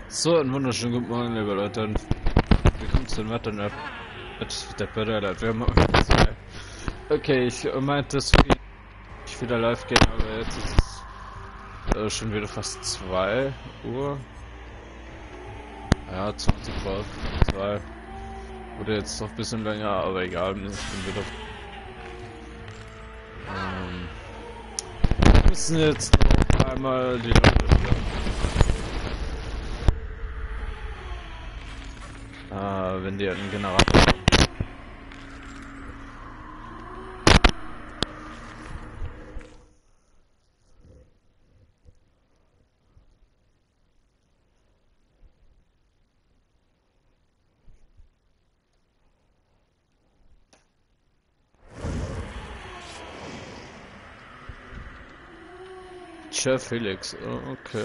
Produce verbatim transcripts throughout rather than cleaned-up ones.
So, einen wunderschönen guten Morgen, liebe Leute, und willkommen zu den Wettern App der Better. Wir haben zwei. Okay, ich meinte, dass ich wieder live gehen, aber jetzt ist es äh, schon wieder fast zwei Uhr. Ja, zwanzig vor zwei. Wurde jetzt noch ein bisschen länger, aber egal, ich bin wieder. Ähm, wir müssen jetzt noch einmal die Leute wieder. Äh, wenn die einen Generator haben. Chef Felix, oh, okay.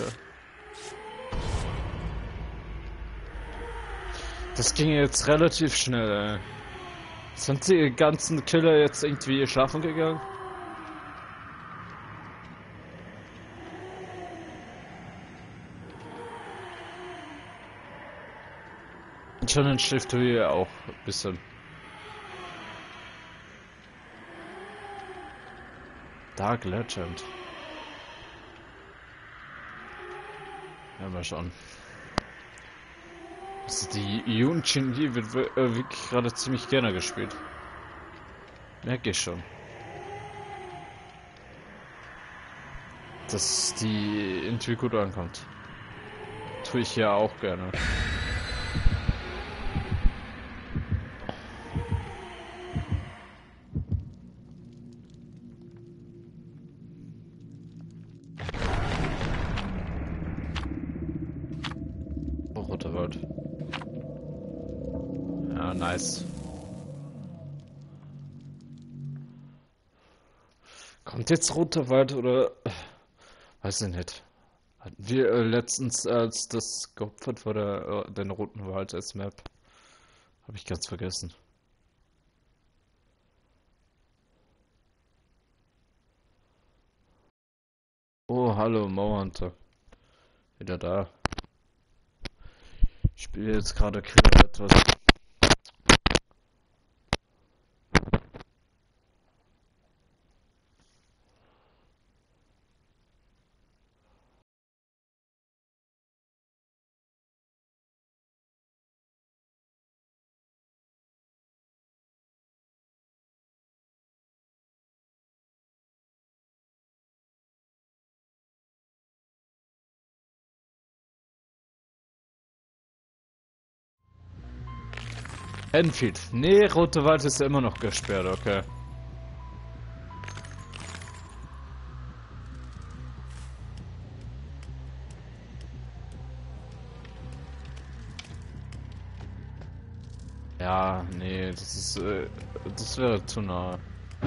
Das ging jetzt relativ schnell, ey. Sind die ganzen Killer jetzt irgendwie schlafen gegangen? Und schon ein Shift hier auch ein bisschen. Dark Legend. Ja, mal schauen. Also die Yun Chin-Yi wird äh, wirklich gerade ziemlich gerne gespielt. Merke ich schon. Dass die irgendwie gut ankommt. Tue ich ja auch gerne. Oh, roter Wald. Ja, nice. Kommt jetzt roter Wald oder... Weiß ich nicht. Hatten wir äh, letztens, als das geopfert wurde, äh, den roten Wald als Map. Habe ich ganz vergessen. Oh, hallo, Mauerhunter. Wieder da. Ich spiele jetzt gerade Killer etwas. Enfield. Nee, rote Wald ist ja immer noch gesperrt, okay. Ja, nee, das ist, äh, das wäre zu nah.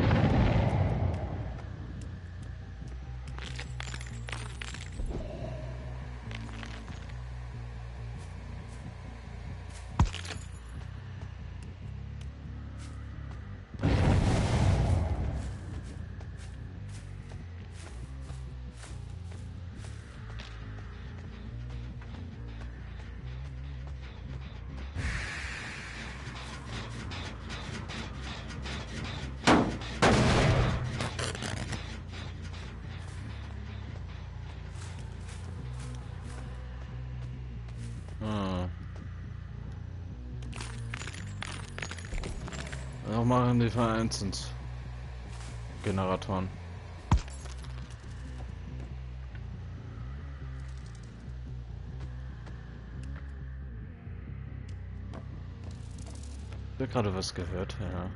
Hm. Noch machen die vereinzelt Generatoren. Ich habe gerade was gehört, ja.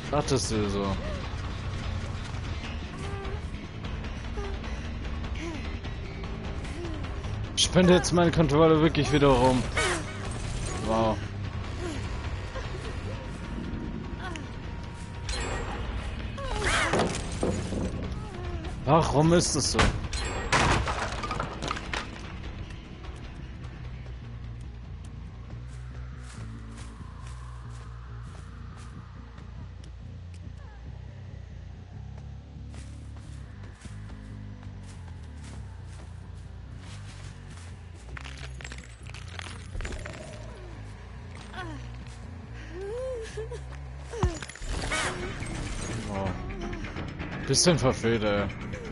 Dachtest du so? Spende jetzt meine Kontrolle wirklich wieder rum. Wow. Warum ist es so? Wow. Bisschen verfehlt, ey.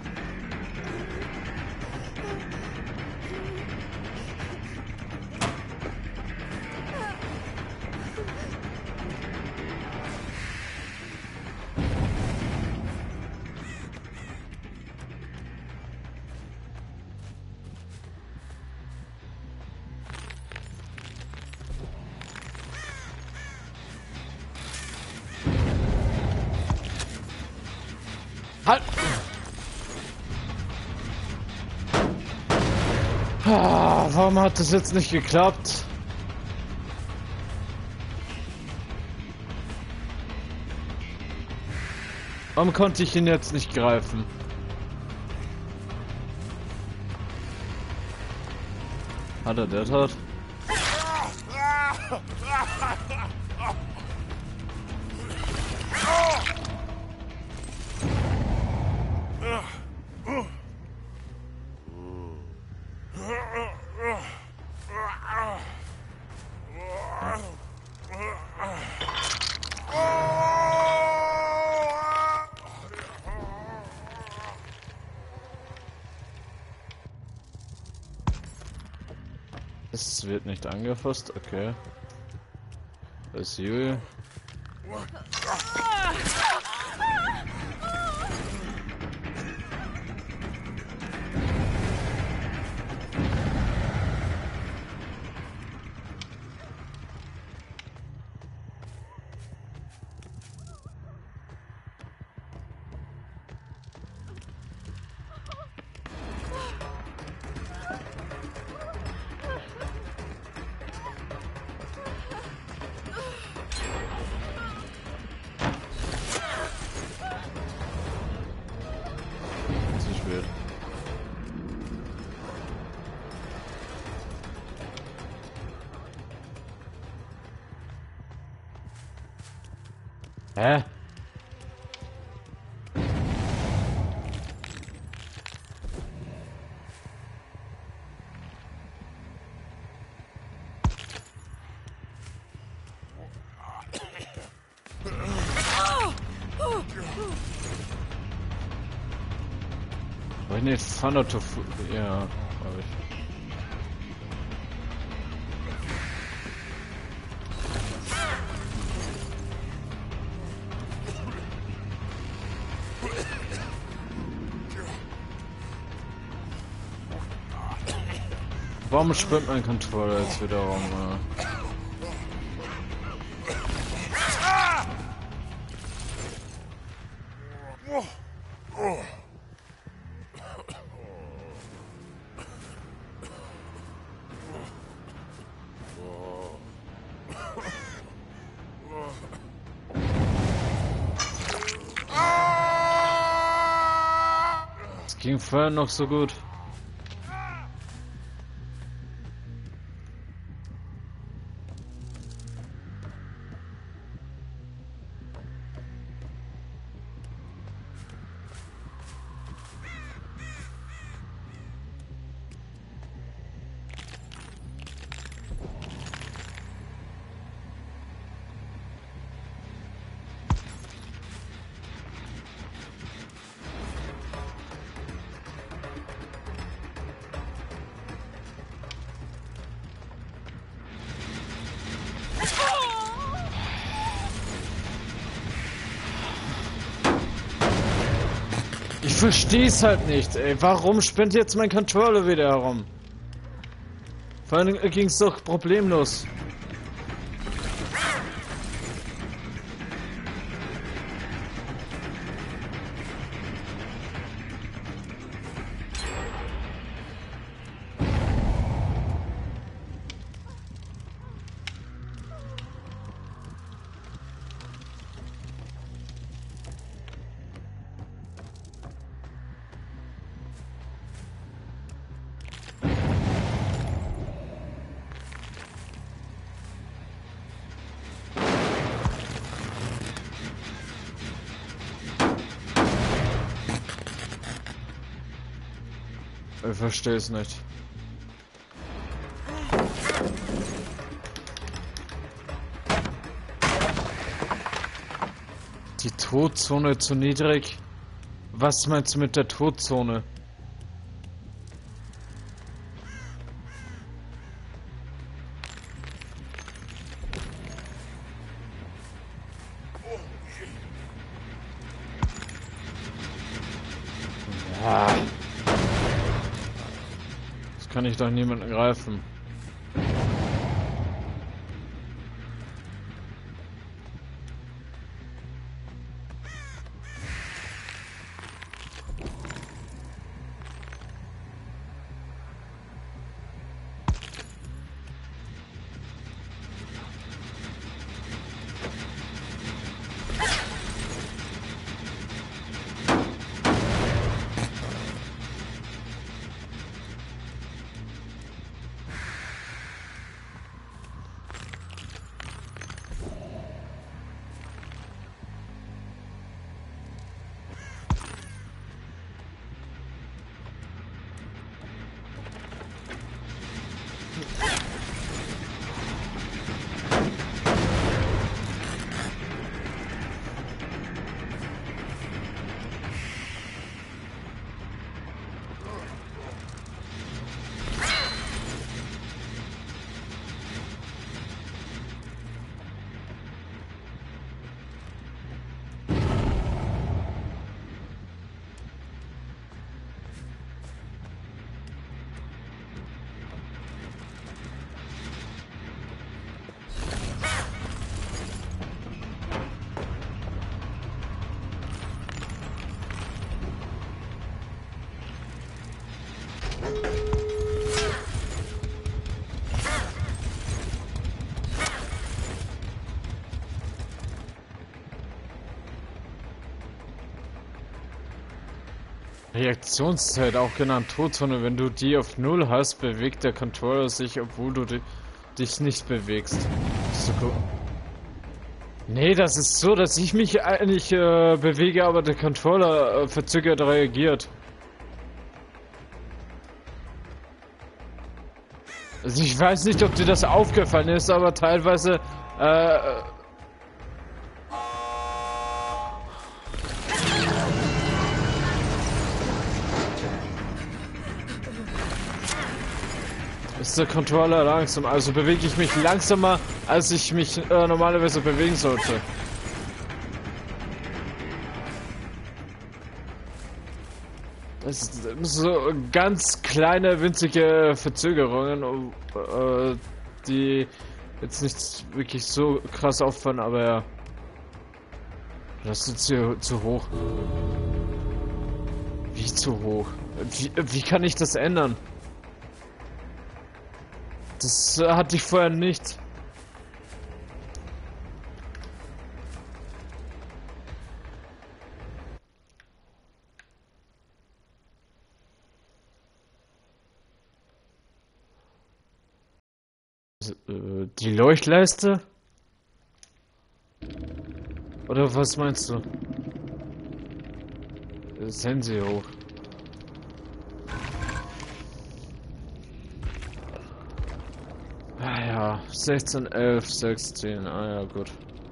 Halt! Ah, warum hat das jetzt nicht geklappt? Warum konnte ich ihn jetzt nicht greifen? Hat er der Tat? Es wird nicht angefasst, okay. Das ist Juli. Wird. Hä? Aber ne, Thunder to ja, hab ich. Warum spinnt mein Controller jetzt wieder rum? Äh? Es ging vorher noch so gut. Ich versteh's halt nicht, ey. Warum spinnt jetzt mein Controller wieder herum? Vorhin ging's doch problemlos. Ich verstehe es nicht. Die Todzone zu niedrig? Was meinst du mit der Todzone? Ja. Das kann ich doch niemanden greifen. Reaktionszeit, auch genannt Todzone. Wenn du die auf Null hast, bewegt der Controller sich, obwohl du di dich nicht bewegst. So cool. Nee, das ist so, dass ich mich eigentlich äh, bewege, aber der Controller äh, verzögert reagiert. Also ich weiß nicht, ob dir das aufgefallen ist, aber teilweise äh, ist der Controller langsam, also bewege ich mich langsamer, als ich mich äh, normalerweise bewegen sollte. Das sind so ganz kleine, winzige Verzögerungen, äh, die jetzt nicht wirklich so krass auffallen, aber ja. Das ist zu, zu hoch. Wie zu hoch? Wie, wie kann ich das ändern? Das äh, hatte ich vorher nicht. Äh, die Leuchtleiste? Oder was meinst du? Sense hoch. Ah ja, sechzehn, elf, sechzehn, ah ja, gut.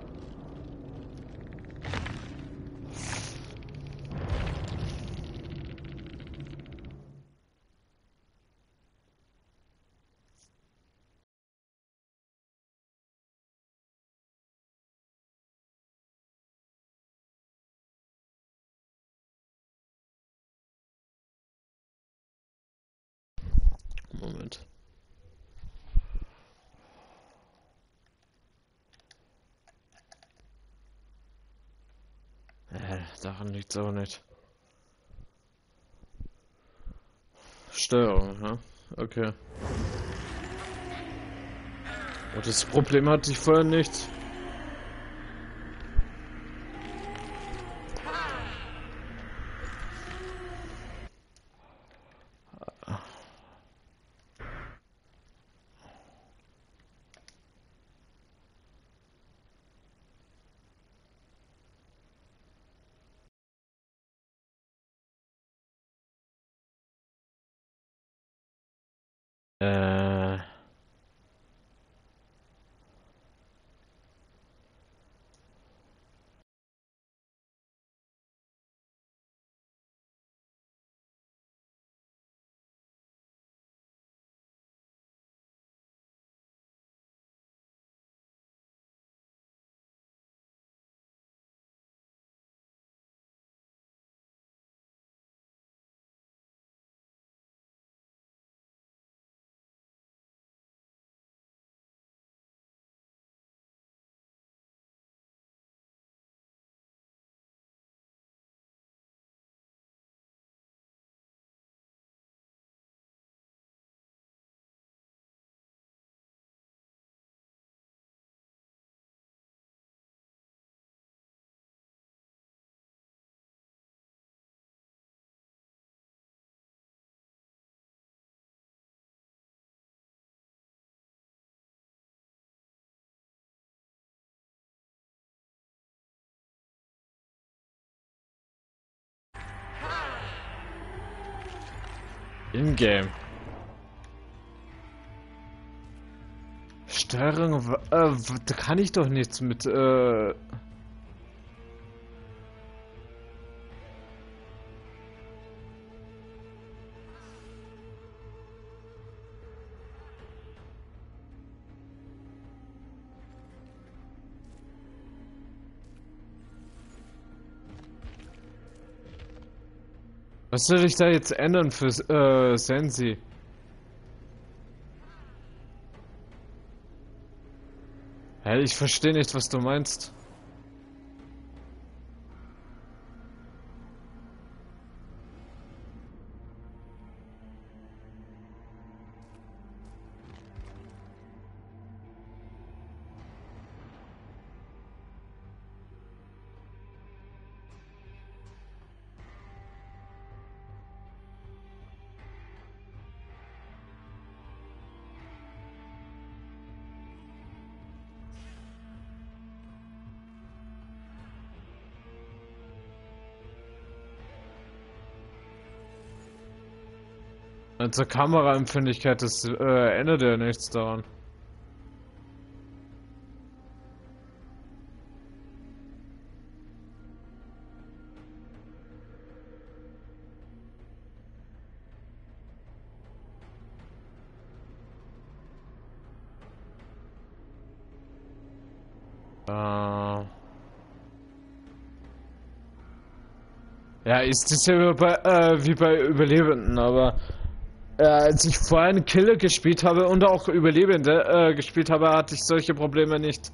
Moment. Äh, daran liegt's auch nicht. Steuerung, ja? Okay. Und das Problem hatte ich vorher nicht. Äh. In-game. Steuerung, w- äh, w- da kann ich doch nichts mit, äh... Was soll ich da jetzt ändern für, äh, Sensi? Hä, ich verstehe nicht, was du meinst. Also Kameraempfindlichkeit, das äh, ändert ja nichts daran. Äh, ja, ist das ja wie bei, äh, wie bei Überlebenden, aber äh, als ich vorher einen Killer gespielt habe und auch Überlebende äh, gespielt habe, hatte ich solche Probleme nicht.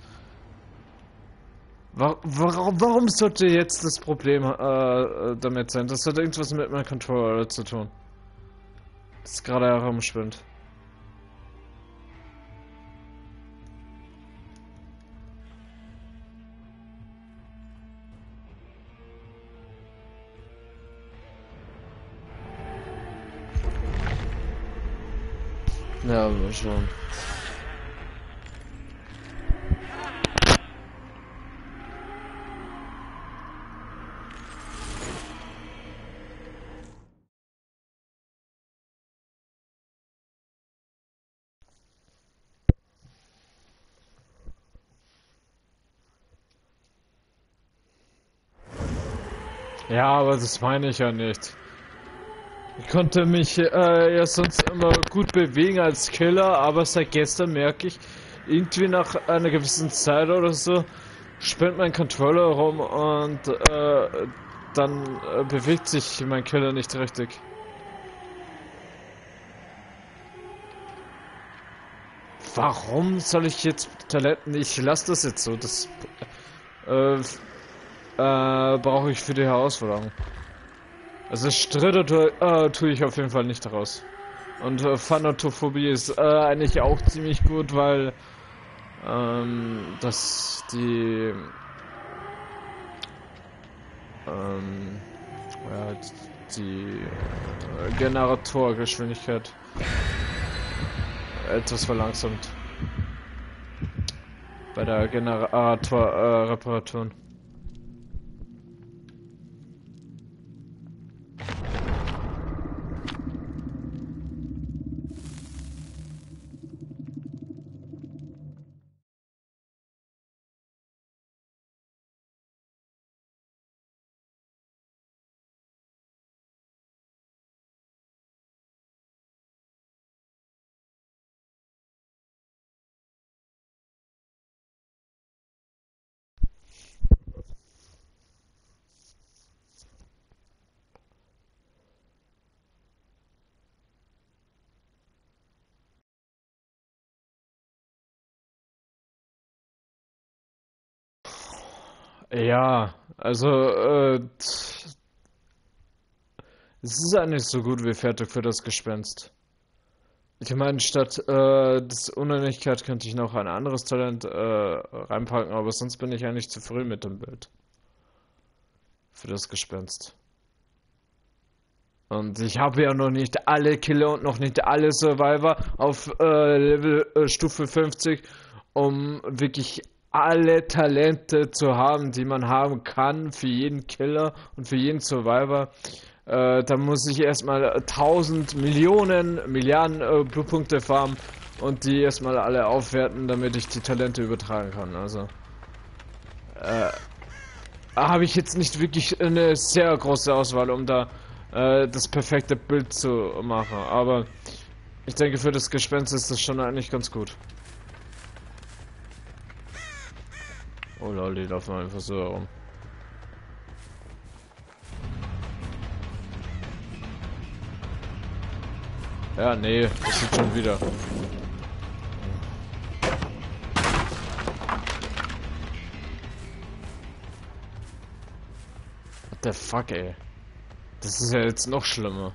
Wa- Warum, warum sollte jetzt das Problem äh, damit sein? Das hat irgendwas mit meinem Controller zu tun. Das gerade herumspinnt. Ja, mal schauen. Ja, aber das meine ich ja nicht. Ich konnte mich äh, ja sonst immer gut bewegen als Killer, aber seit gestern merke ich, irgendwie nach einer gewissen Zeit oder so, spinnt mein Controller rum und äh, dann äh, bewegt sich mein Killer nicht richtig. Warum soll ich jetzt Toiletten? Ich lasse das jetzt so. Das äh, äh, brauche ich für die Herausforderung. Also Stritter tu, äh, tue ich auf jeden Fall nicht daraus. Und äh, Thanatophobie ist äh, eigentlich auch ziemlich gut, weil ähm, dass die ähm, ja, die äh, Generatorgeschwindigkeit etwas verlangsamt bei der Generator äh, Reparaturen. Ja, also, äh, es ist eigentlich so gut wie fertig für das Gespenst. Ich meine, statt äh, des Uneinigkeit könnte ich noch ein anderes Talent äh, reinpacken, aber sonst bin ich eigentlich zu früh mit dem Bild für das Gespenst. Und ich habe ja noch nicht alle Killer und noch nicht alle Survivor auf äh, Level äh, Stufe fünfzig, um wirklich alle Talente zu haben, die man haben kann für jeden Killer und für jeden Survivor. Äh, da muss ich erstmal tausend Millionen, Milliarden äh, Blutpunkte farmen und die erstmal alle aufwerten, damit ich die Talente übertragen kann. Also äh, habe ich jetzt nicht wirklich eine sehr große Auswahl, um da äh, das perfekte Bild zu machen. Aber ich denke, für das Gespenst ist das schon eigentlich ganz gut. Oh lol, die laufen einfach so herum. Ja, nee, das sieht schon wieder. What the fuck, ey. Das ist ja jetzt noch schlimmer.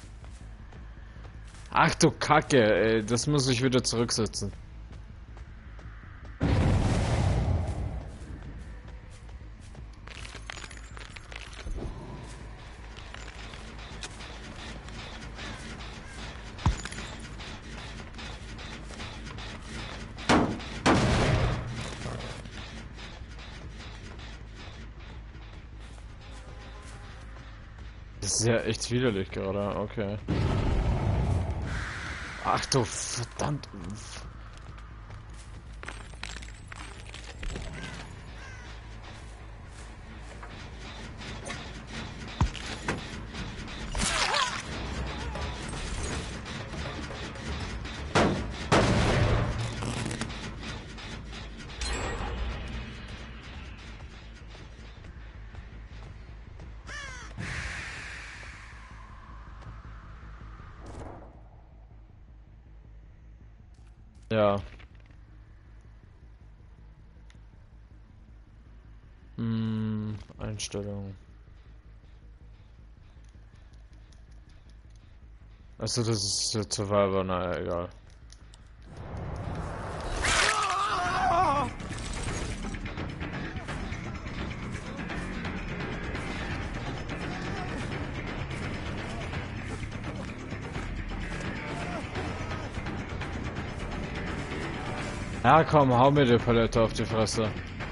Ach du Kacke, ey, das muss ich wieder zurücksetzen. Das ist ja echt widerlich gerade, okay. Ach du verdammt. Ja. Hm, Einstellung. Also das ist jetzt Survivor, naja, egal. Ja komm, hau mir die Palette auf die Fresse.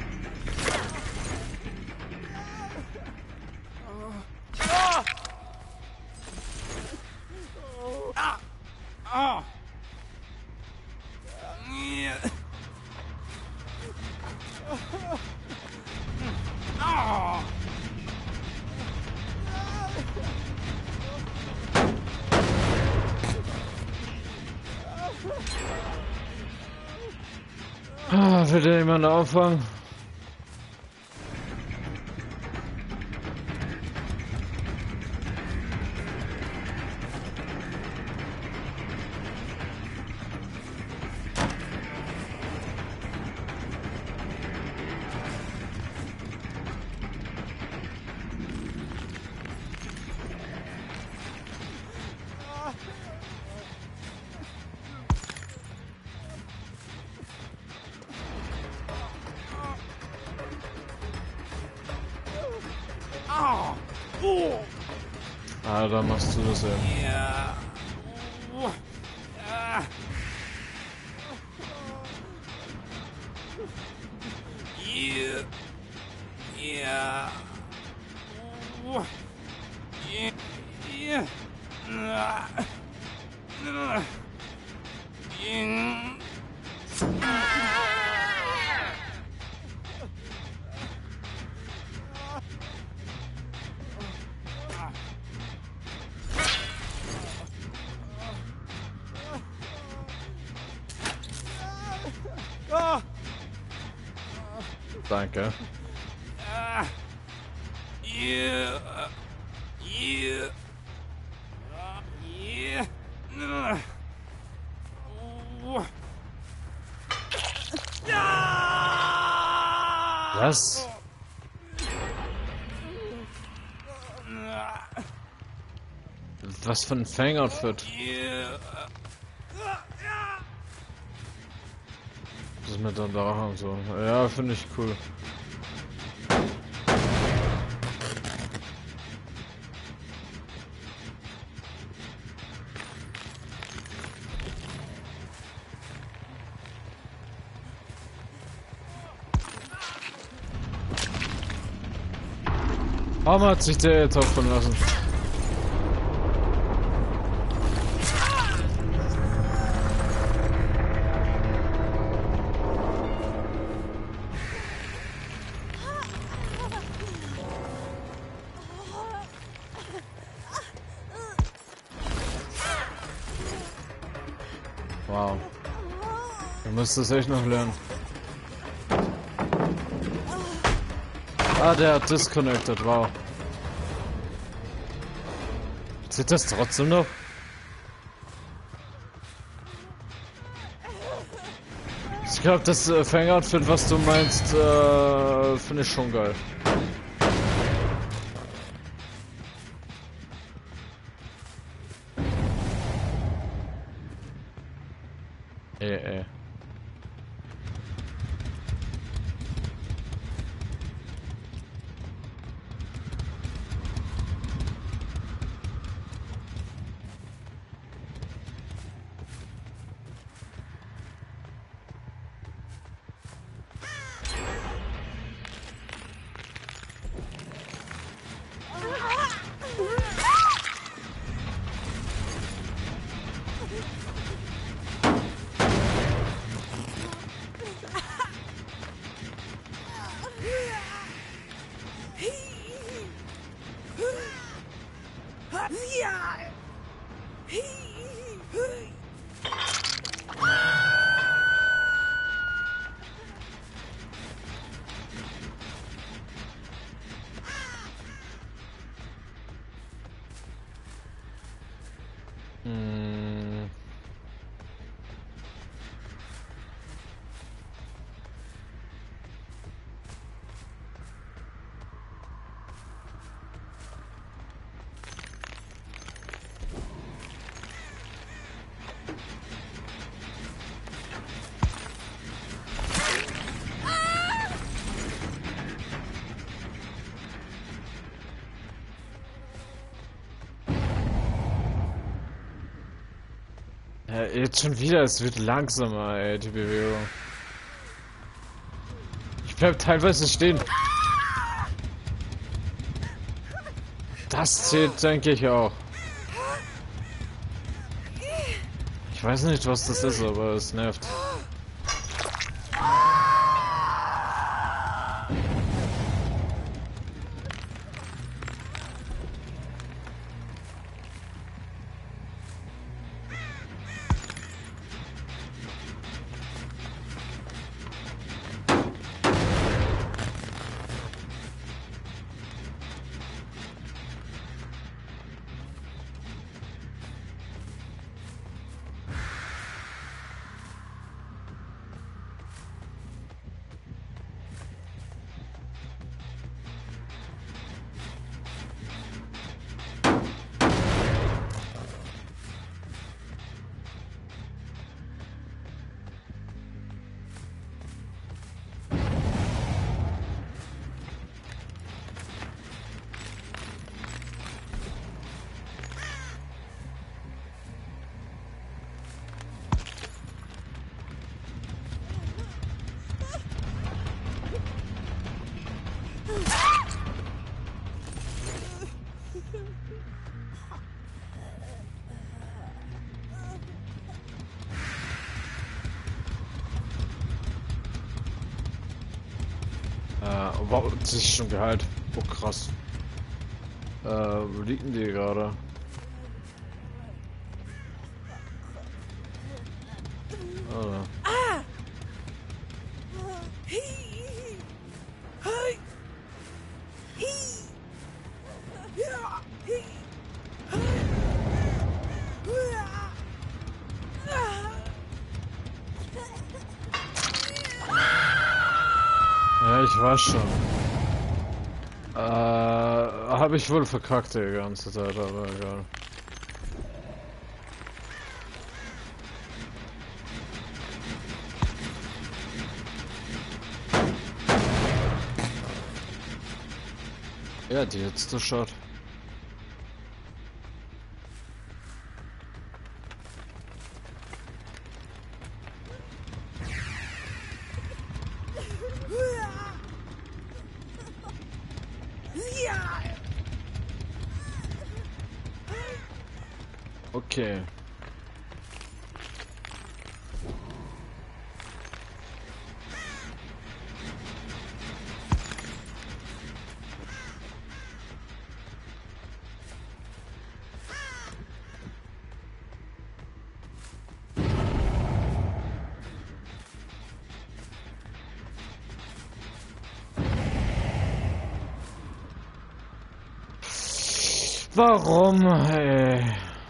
Ah, will denn jemand auffangen? Ah, da machst du das eben. Ja. Ja. Ja. Ja. Danke. Yeah. Yeah. Yeah. Was? Was für ein Fang-Outfit. Yeah. Das mit der Drache und so. Ja, finde ich cool. Warum hat sich der jetzt aufkommen lassen? Wow. Du musst das echt noch lernen. Ah, der hat disconnected, wow. Zählt das trotzdem noch? Ich glaube, das äh, Fang-Outfit, was du meinst, äh, finde ich schon geil. Ey, ey. Hm. Ja, jetzt schon wieder, es wird langsamer, ey, die Bewegung. Ich bleib teilweise stehen. Das zählt, denke ich auch. Ich weiß nicht, was das ist, aber es nervt. Äh, wow, das ist schon geheilt. Oh krass. Äh, wo liegen die gerade? Oh. Ja, ich weiß schon. Äh, habe ich wohl verkackt die ganze Zeit, aber egal. Ja, die jetzt so schaut. Okay. Warum, ey?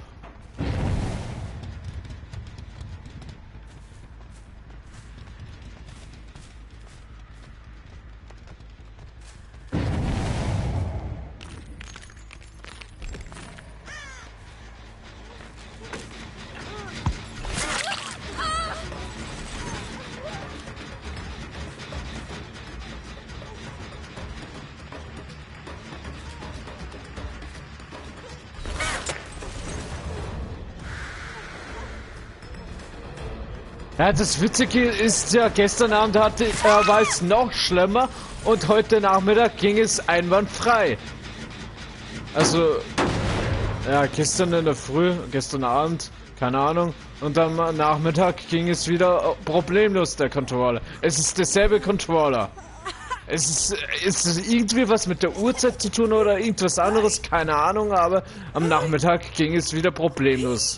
Ja, das Witzige ist ja, gestern Abend hatte, äh, war es noch schlimmer und heute Nachmittag ging es einwandfrei. Also, ja, gestern in der Früh, gestern Abend, keine Ahnung, und am Nachmittag ging es wieder problemlos, der Controller. Es ist derselbe Controller. Es ist, ist es irgendwie was mit der Uhrzeit zu tun oder irgendwas anderes, keine Ahnung, aber am Nachmittag ging es wieder problemlos.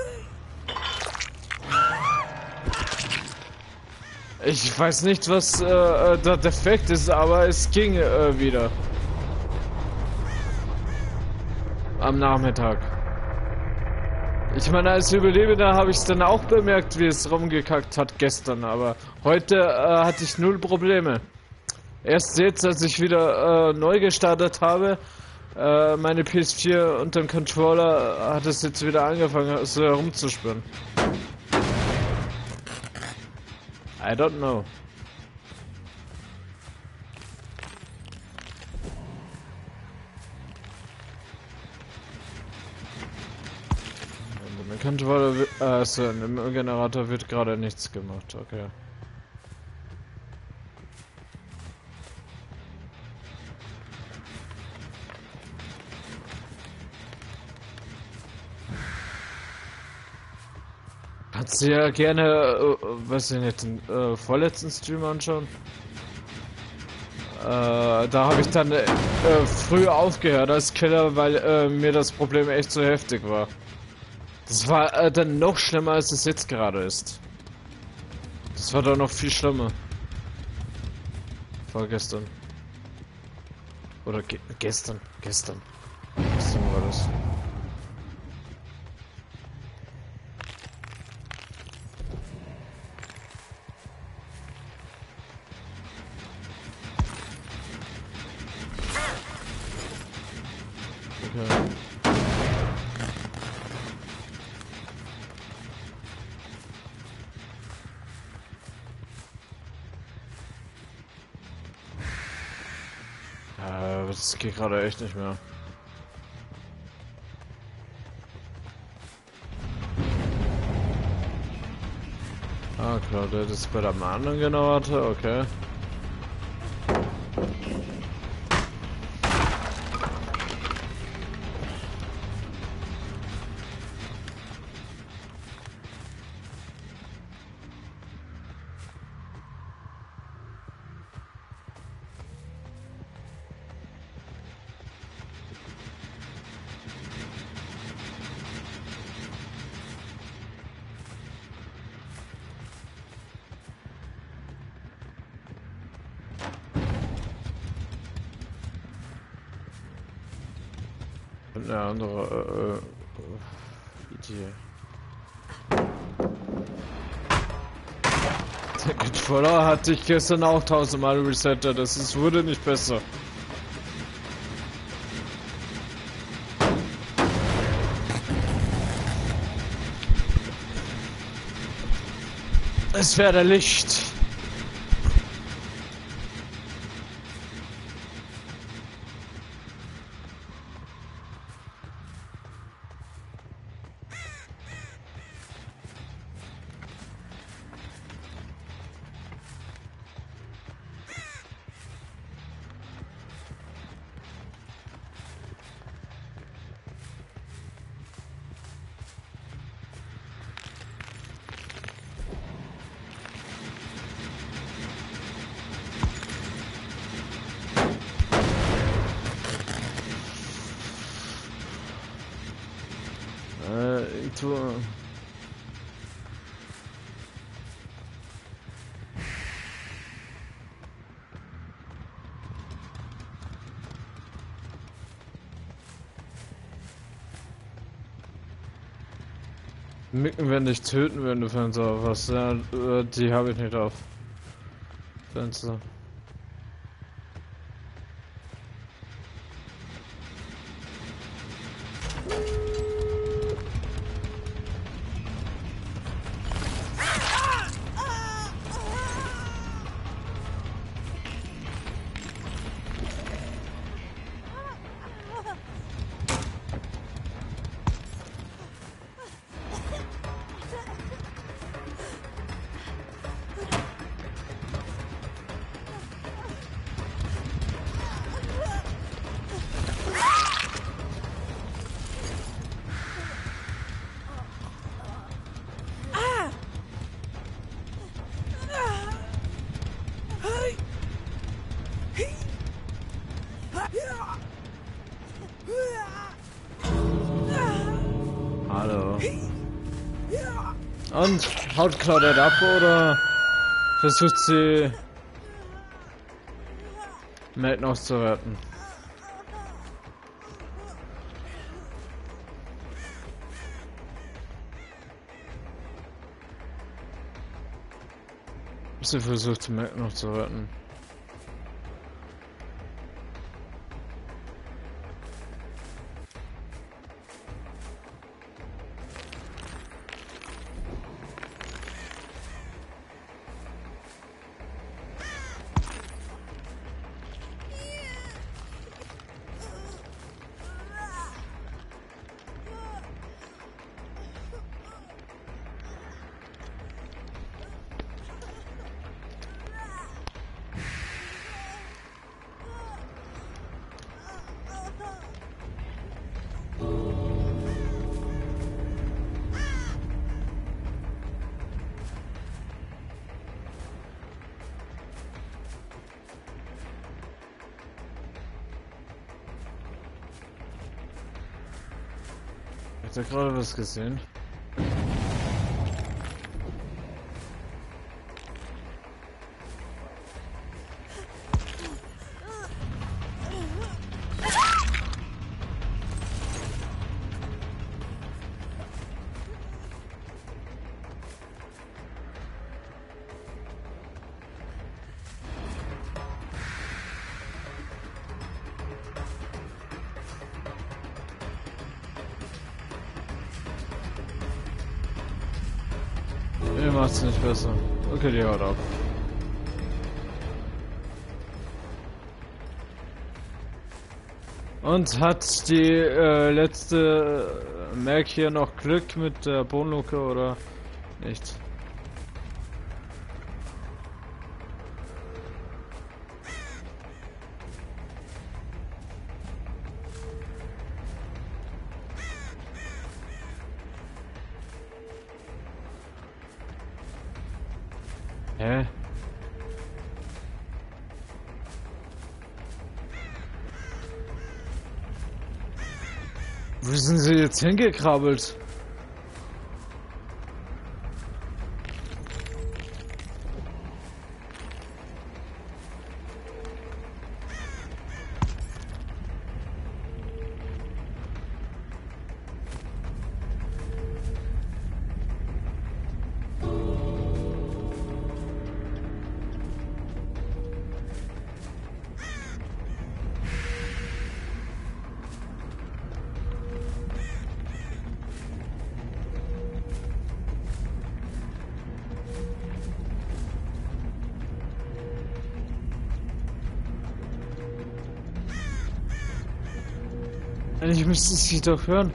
Ich weiß nicht, was äh, der Defekt ist, aber es ging äh, wieder. Am Nachmittag. Ich meine, als Überlebender habe ich es dann auch bemerkt, wie es rumgekackt hat gestern, aber heute äh, hatte ich null Probleme. Erst jetzt, als ich wieder äh, neu gestartet habe, äh, meine P S vier und den Controller, hat es jetzt wieder angefangen, so herumzuspüren. I don't know. Mein Controller wird, äh, also im Generator wird gerade nichts gemacht, okay. Kannst du ja gerne, äh, weiß ich nicht, den äh, vorletzten Stream anschauen. Äh, da habe ich dann äh, früh aufgehört als Killer, weil äh, mir das Problem echt so heftig war. Das war äh, dann noch schlimmer, als es jetzt gerade ist. Das war doch noch viel schlimmer. Vorgestern. Oder ge gestern. Gestern. Gestern war das. Okay. Äh, das geht gerade echt nicht mehr. Ah klar, das ist bei der anderen Generator, okay. Eine andere äh, Idee. Der Controller hatte ich gestern auch tausendmal resettet, das ist, wurde nicht besser. Es werde Licht. Tour. Mücken werden dich töten, wenn du Fenster auf hast. Ja, die habe ich nicht auf. Fenster. Hallo. Und haut Claudette ab oder versucht sie Matt noch zu retten? Sie versucht Matt noch zu retten. Hat er gerade was gesehen? Nee, macht's nicht besser. Okay, die haut ab. Und hat die äh, letzte Mac hier noch Glück mit der Bohnenluke oder nicht? Hä? Wo sind sie jetzt hingekrabbelt? Eigentlich müsste ich sie doch hören.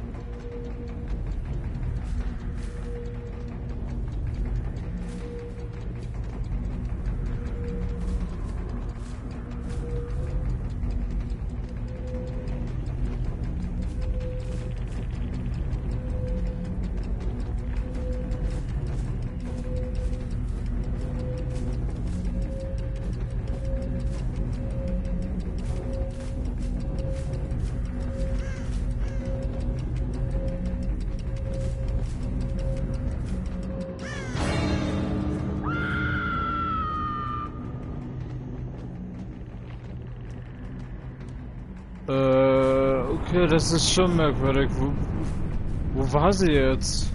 Äh, okay, das ist schon merkwürdig. Wo, wo war sie jetzt?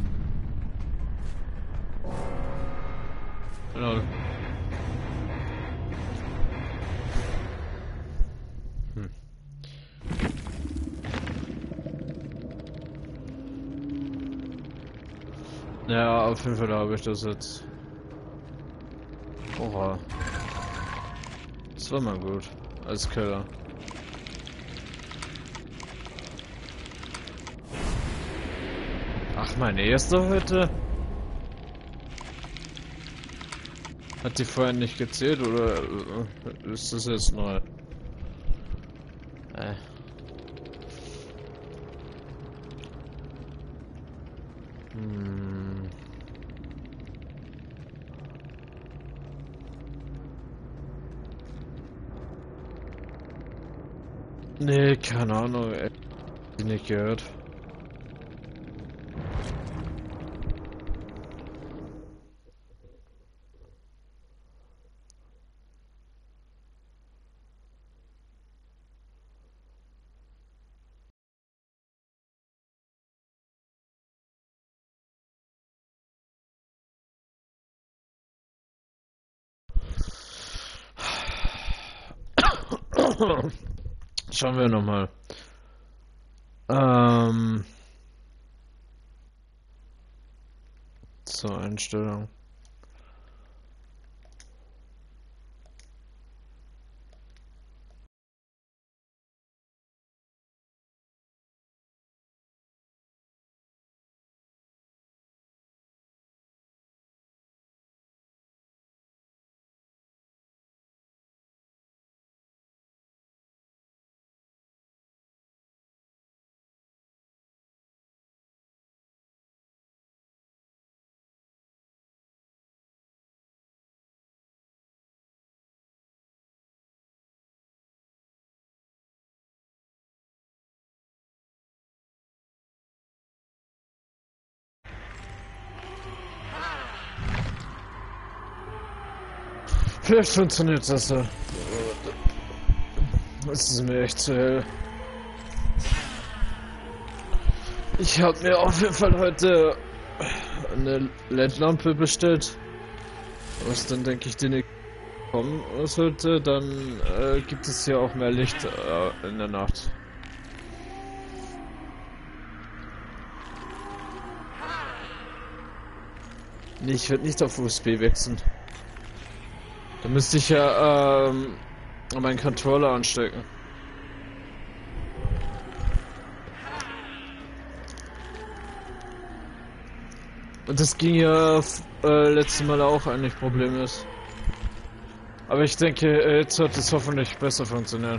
Lol. Hm. Ja, auf jeden Fall habe ich das jetzt. Oha. Das war mal gut. Als Killer. Ach, meine erste heute? Hat die vorher nicht gezählt oder ist das jetzt neu? Äh. Hm. Nee, keine Ahnung, ey. Die nicht gehört. Schauen wir nochmal. Ähm. Zur Einstellung. Vielleicht funktioniert das so. Das ist mir echt zu hell. Ich habe mir auf jeden Fall heute eine L E D-Lampe bestellt. Was dann denke ich, die nicht kommen sollte, dann äh, gibt es hier auch mehr Licht äh, in der Nacht. Nee, ich werde nicht auf U S B wechseln. Da müsste ich ja ähm, meinen Controller anstecken. Und das ging ja äh, letztes Mal auch eigentlich problemlos. Aber ich denke, äh, jetzt wird es hoffentlich besser funktionieren.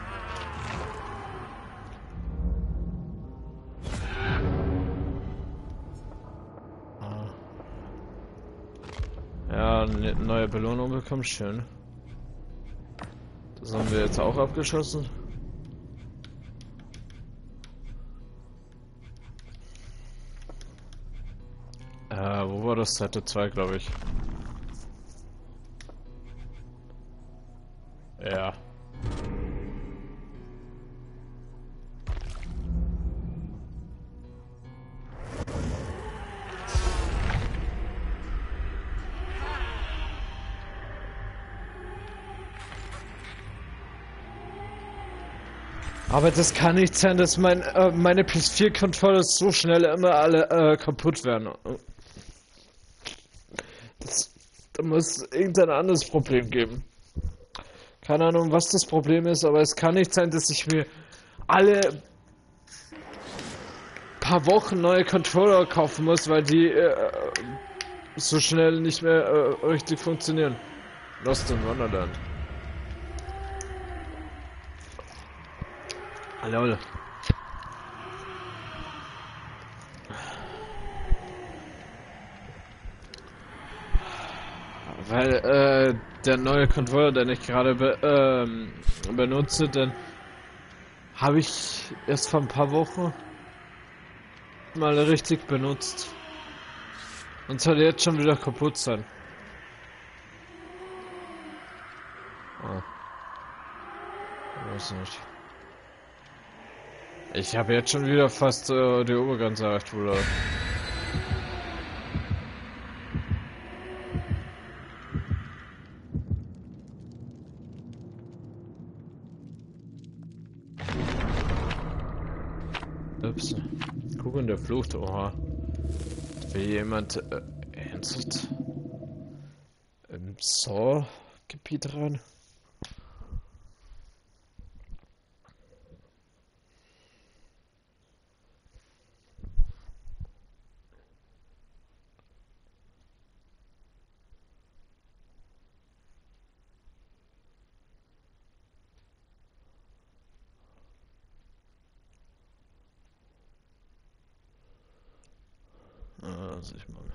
Ja, eine neue Belohnung bekommen, schön. Das haben wir jetzt auch abgeschossen. Äh, wo war das? Seite zwei, glaube ich. Ja. Aber das kann nicht sein, dass mein, äh, meine P S vier Controller so schnell immer alle äh, kaputt werden. Das, da muss irgendein anderes Problem geben. Keine Ahnung, was das Problem ist, aber es kann nicht sein, dass ich mir alle paar Wochen neue Controller kaufen muss, weil die äh, so schnell nicht mehr äh, richtig funktionieren. Lost in Wonderland. Lol. Weil äh, der neue Controller, den ich gerade be ähm, benutze, den habe ich erst vor ein paar Wochen mal richtig benutzt. Und soll jetzt schon wieder kaputt sein. Oh. Ich weiß nicht. Ich habe jetzt schon wieder fast äh, die Obergrenze erreicht, Bruder. Ups. Gucken, der flucht, oha. Will jemand äh, ernsthaft im Saw-Gebiet rein? Ah, also ich mal.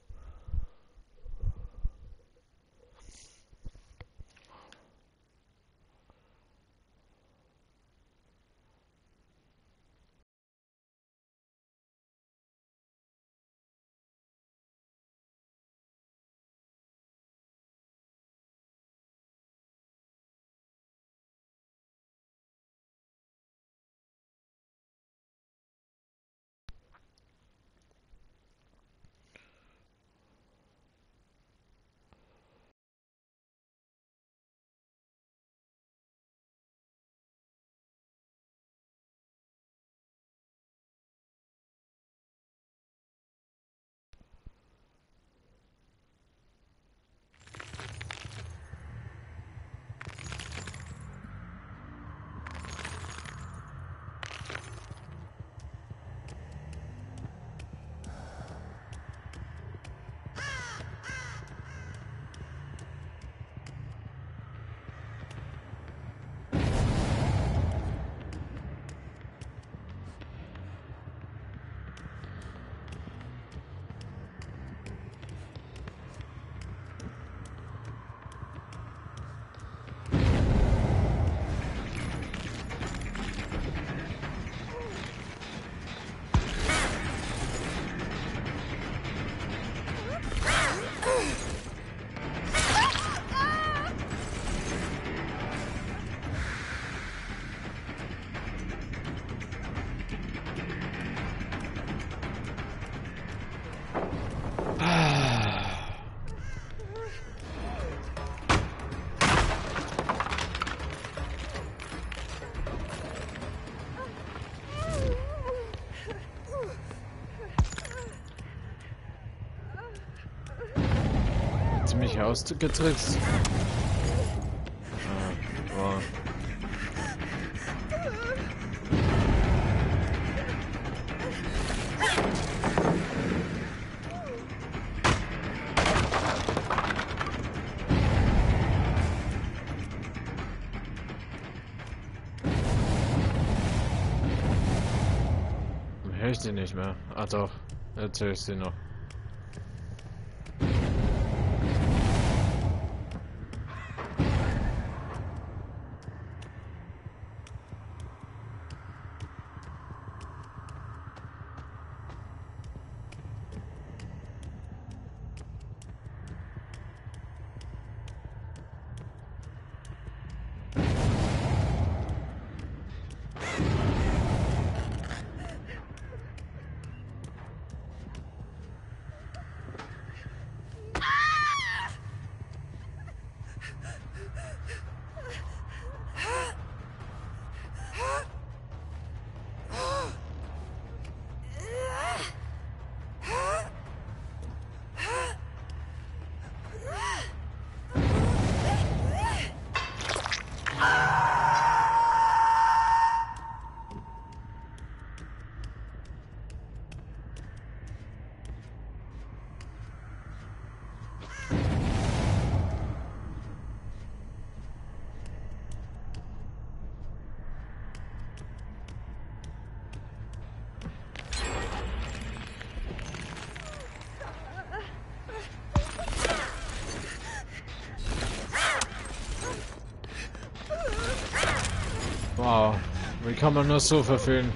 Mich ausgetrickst. Ah, boah. Hör ich die nicht mehr? Ah doch, jetzt höre ich sie noch. Wow, wie kann man nur so verfehlen?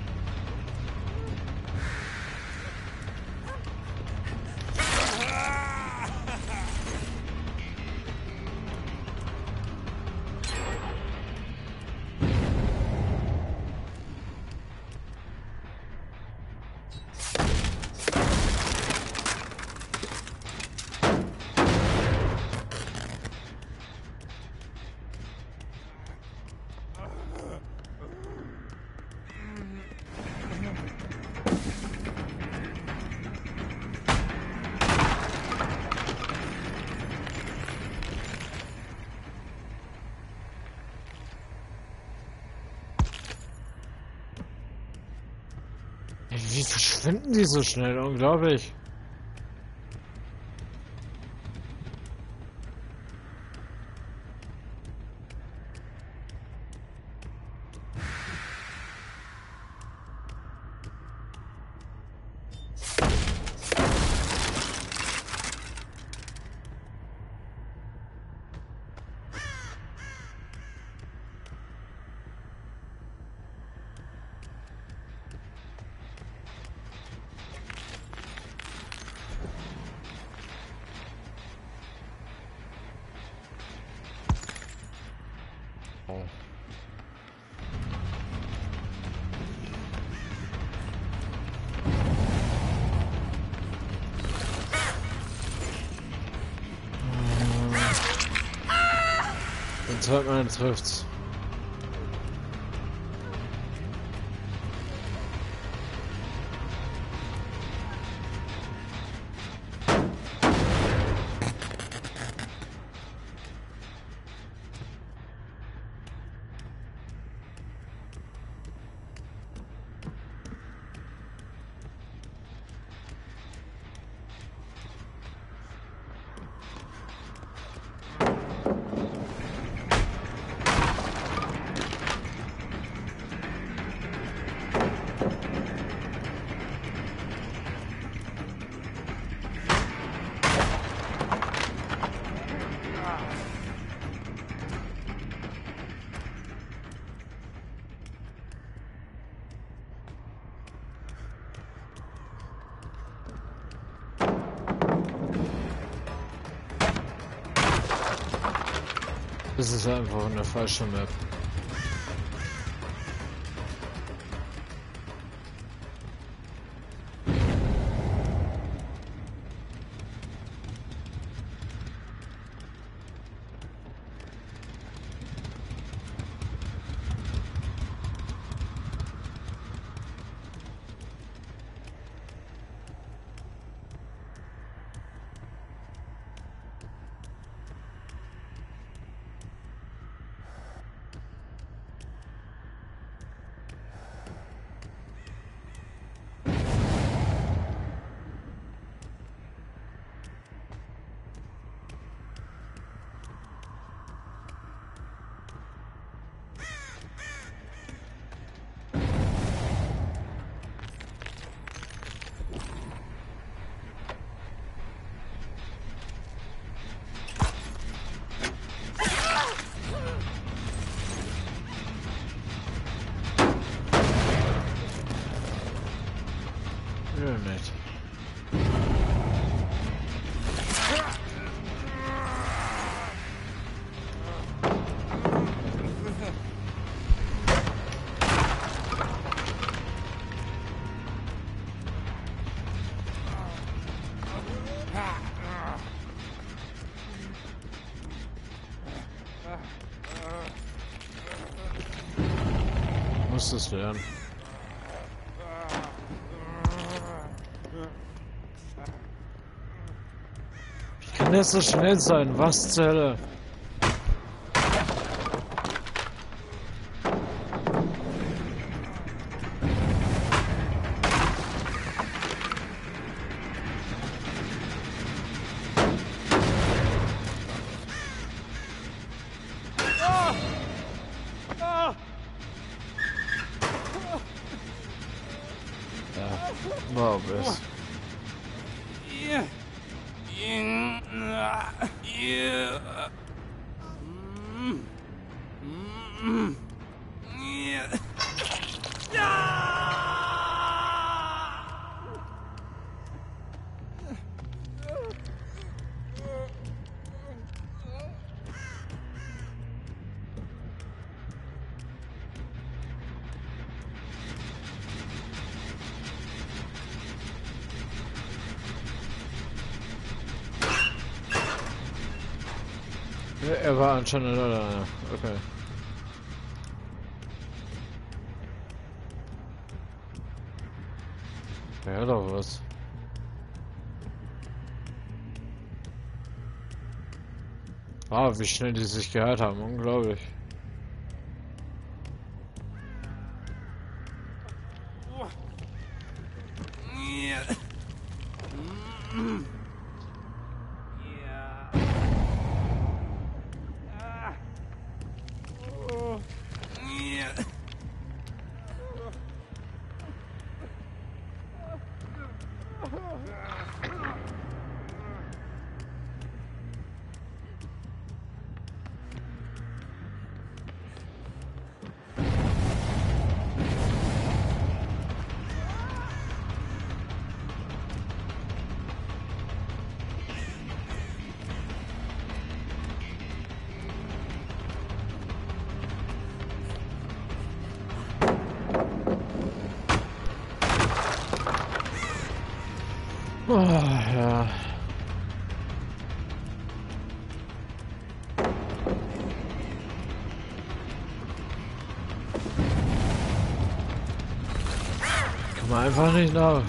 Wie verschwinden die so schnell? Unglaublich. Oh. Den zweiten Mal trifft's. Das ist einfach eine falsche Map. Ja, nicht. Muss es lernen. Wie kann der so schnell sein? Was zur Hölle? Wow, bis. Yeah. Yeah. Yeah. Mm. Mm. Yeah. Ja, er war anscheinend da, ja. Okay. Er hat doch was. Ah, wie schnell die sich gehört haben, unglaublich. Oh, ja. Kann man einfach nicht nach.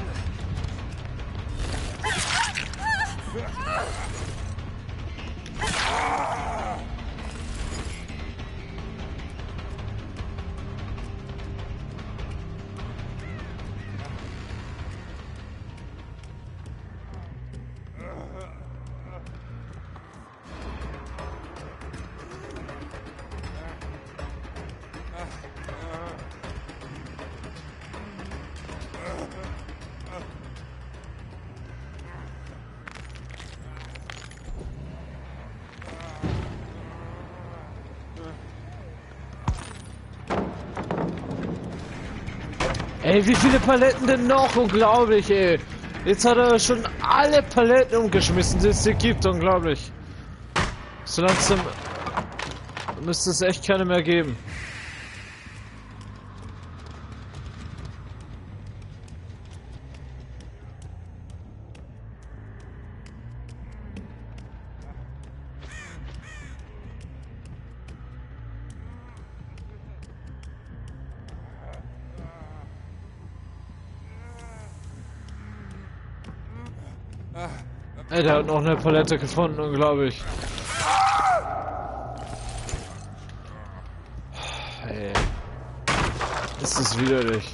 Ey, wie viele Paletten denn noch? Unglaublich, ey. Jetzt hat er schon alle Paletten umgeschmissen, die es hier gibt. Unglaublich. So langsam müsste es echt keine mehr geben. Ey, der hat noch eine Palette gefunden, unglaublich. Ey. Ist das widerlich.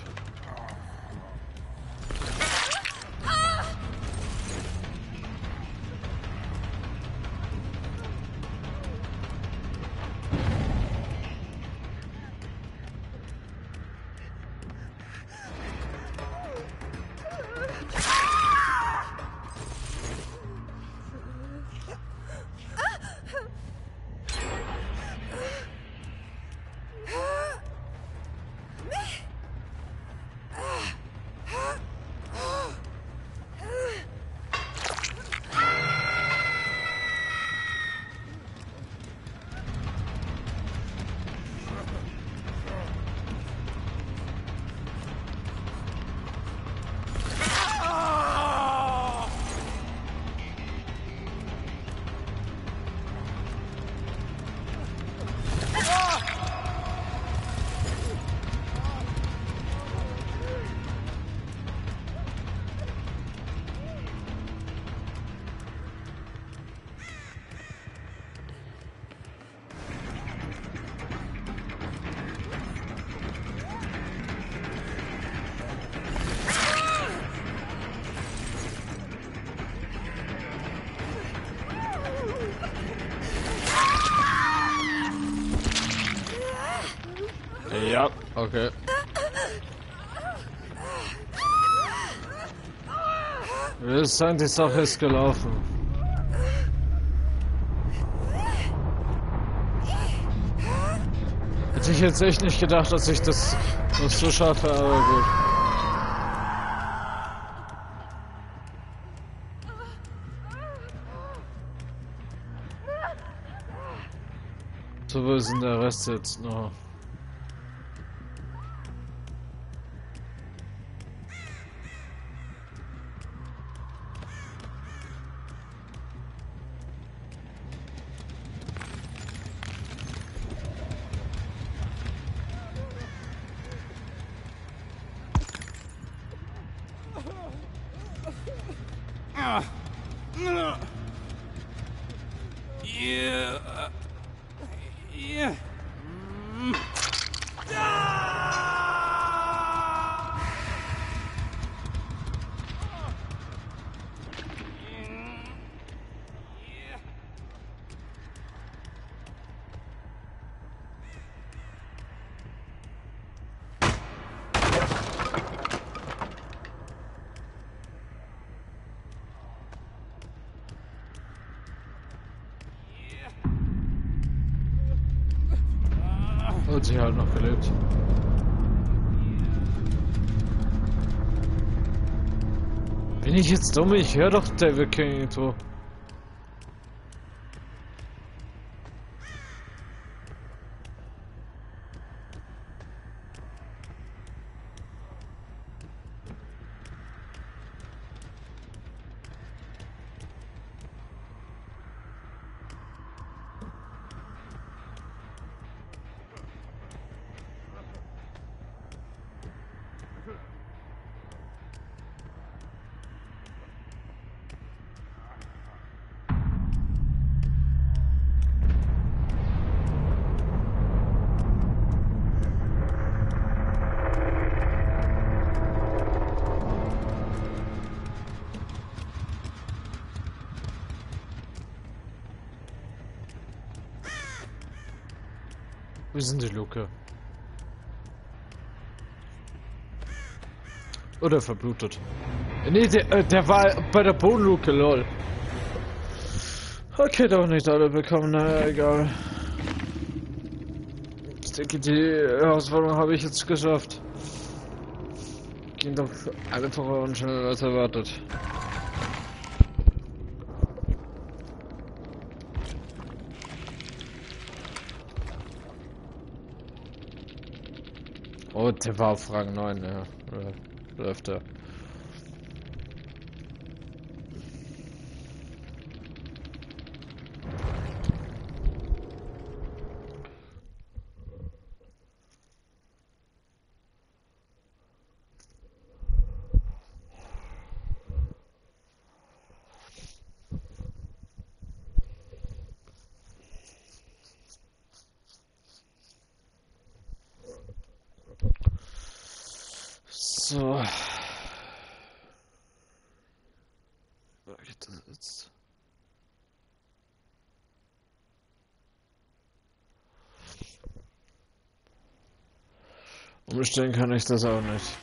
Ja, okay. Wir sagen, die Sache ist gelaufen. Hätte ich jetzt echt nicht gedacht, dass ich das noch so schaffe, aber gut. So, wo ist denn der Rest jetzt noch? Yeah. Yeah. Mm. Und sie hat noch gelebt. Bin ich jetzt dumm? Ich höre doch Devil King irgendwo. Wo sind die Luke? Oder verblutet. Nee, der, äh, der war bei der Bodenluke, lol. Okay, doch nicht alle bekommen, naja, egal. Ich denke, die Herausforderung habe ich jetzt geschafft. Ging doch einfacher und schneller als erwartet. Oh, der war auf Rang neun, ja. Oder läuft er. So. Wo geht das jetzt? Umstellen kann ich das auch nicht.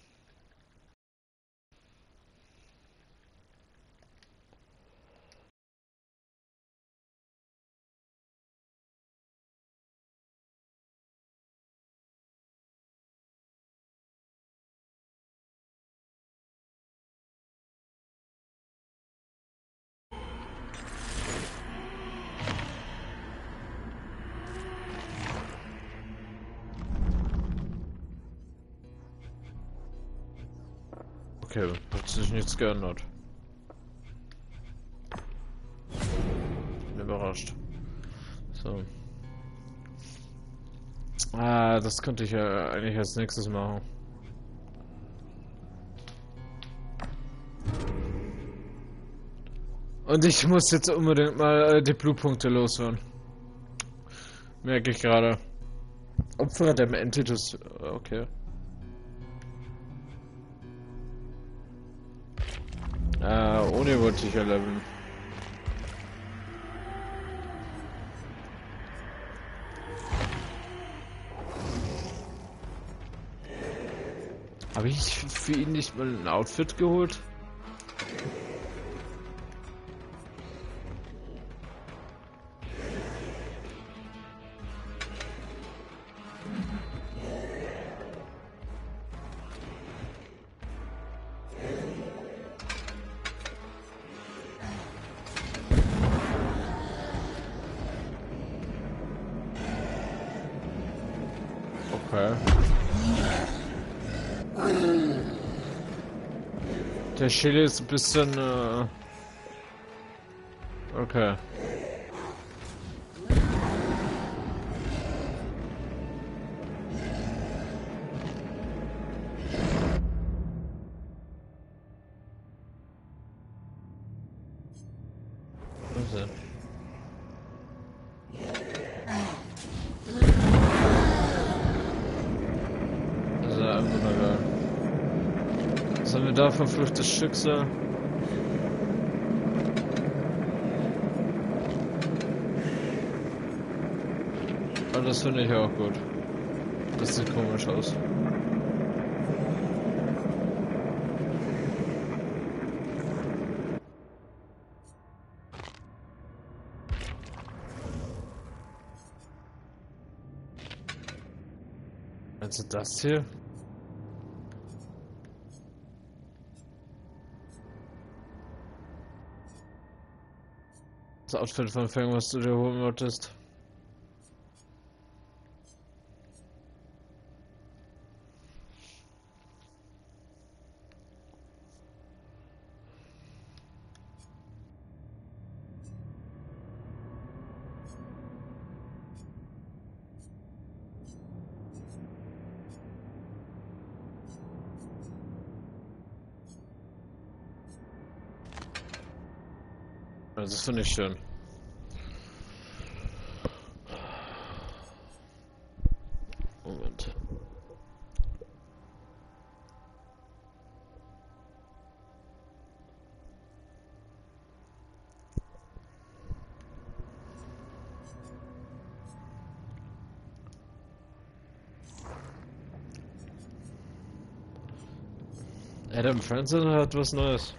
Okay, hat sich nichts geändert. Bin überrascht. So. Ah, das könnte ich ja eigentlich als nächstes machen. Und ich muss jetzt unbedingt mal äh, die Blutpunkte loswerden. Merke ich gerade. Opfer der Entitas. Okay. Äh, ohne wollte ich ja leveln. Habe ich für ihn nicht mal ein Outfit geholt? Okay. Der Chili ist ein bisschen, äh... Okay. Was denn? Das ist ja einfach nur geil. Was haben wir da? Verfluchtes Schicksal. Aber das finde ich auch gut. Das sieht komisch aus. Also das hier? Das Outfit von Fang, was du dir holen wolltest. Also das finde ich schön. Moment. Adam Franson hat was Neues.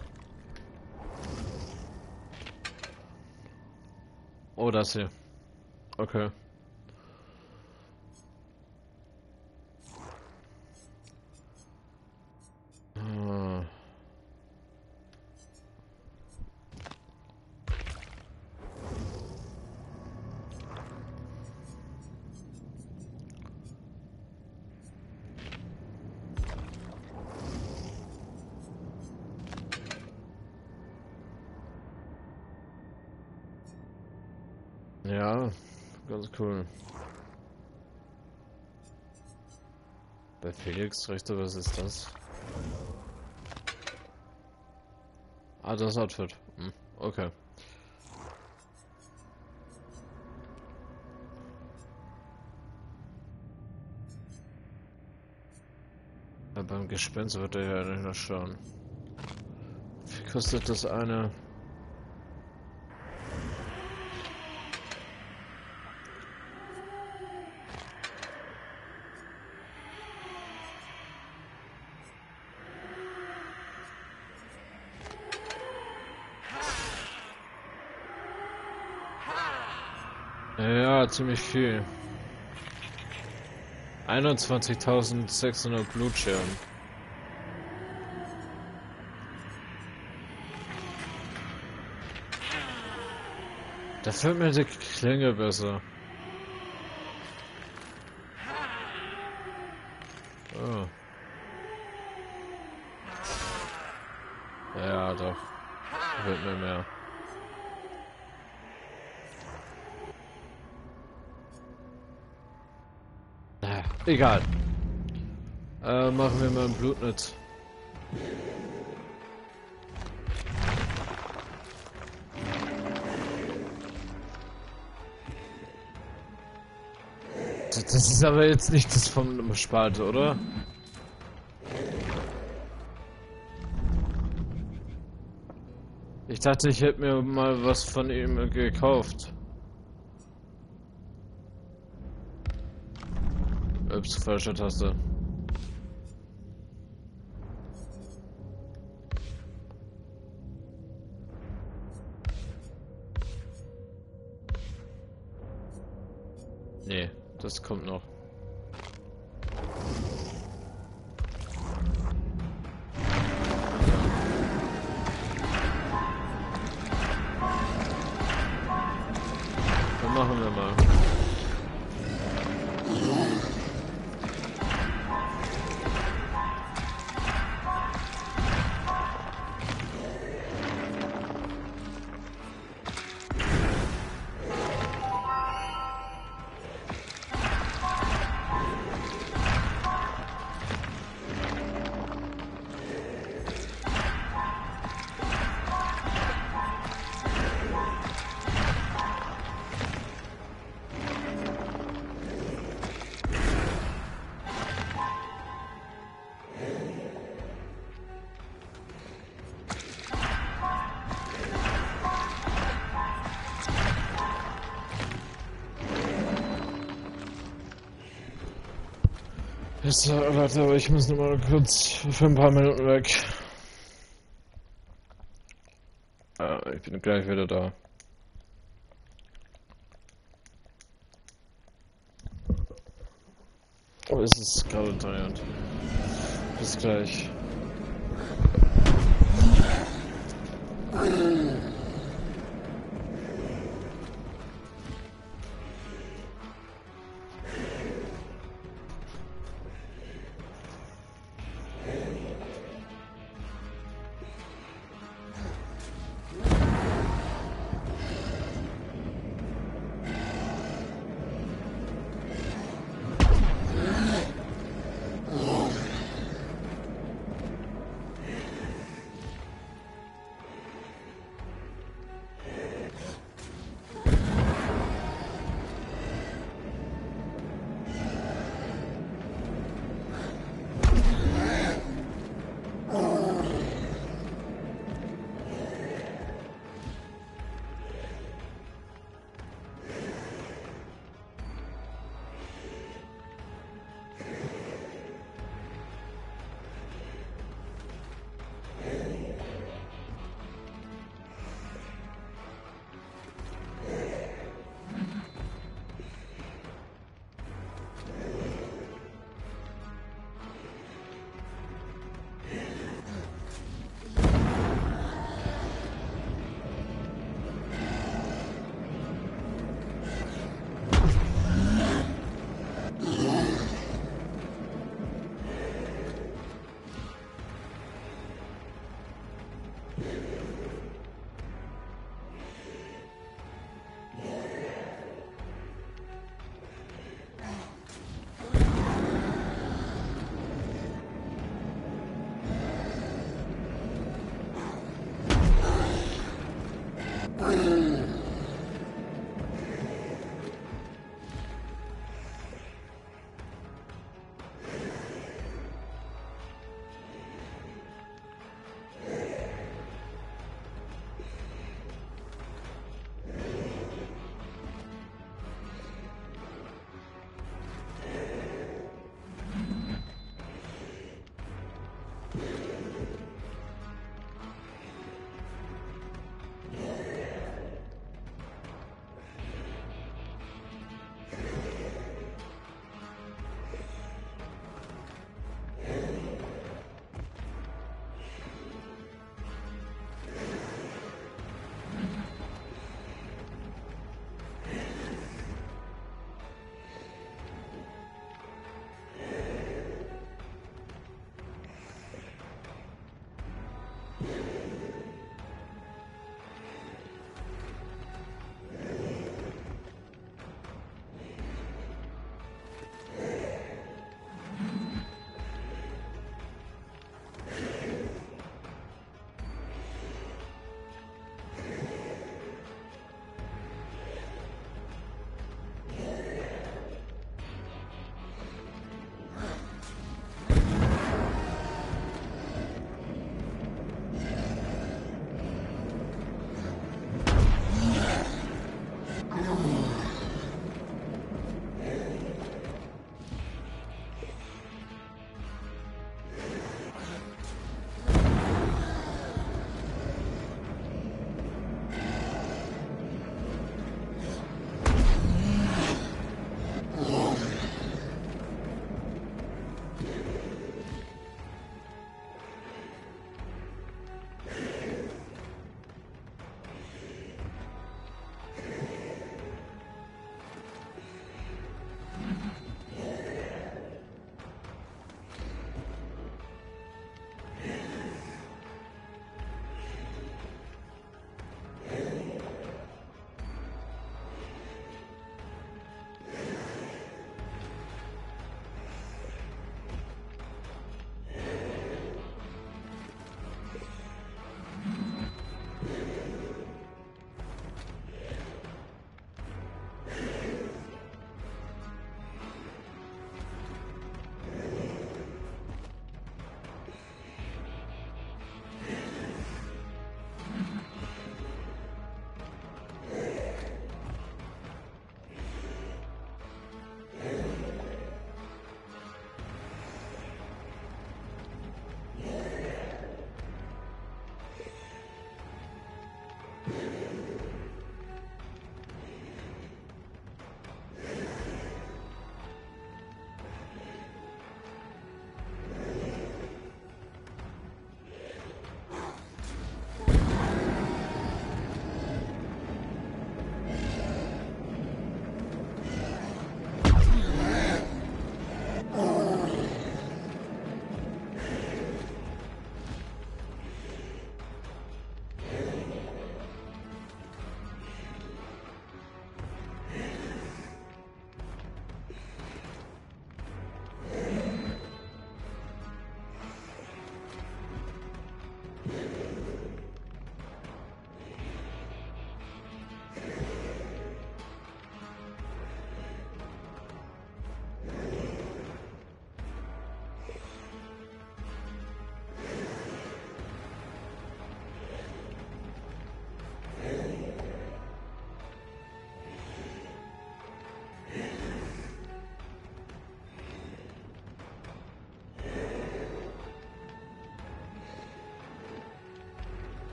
Oh, das hier. Okay. Hm. Ja, ganz cool. Bei Felix Richter, was ist das? Ah, das Outfit. Hm, okay. Ja, beim Gespenst wird er ja nicht noch schauen. Wie kostet das eine? Ja, ziemlich viel. einundzwanzigtausendsechshundert Blutscherben. Da fällt mir die Klinge besser. Oh. Ja, doch. Wird mir mehr. Naja, egal. Äh, machen wir mal ein Blutnetz. Das ist aber jetzt nicht das vom Spalte, oder? Ich dachte, ich hätte mir mal was von ihm gekauft. Ups, falsche Taste. Nee, das kommt noch. Dann machen wir mal. Jetzt, Leute, aber ich muss noch mal kurz für ein paar Minuten weg. Äh, ich bin gleich wieder da. Oh, es ist gerade tired. Bis gleich.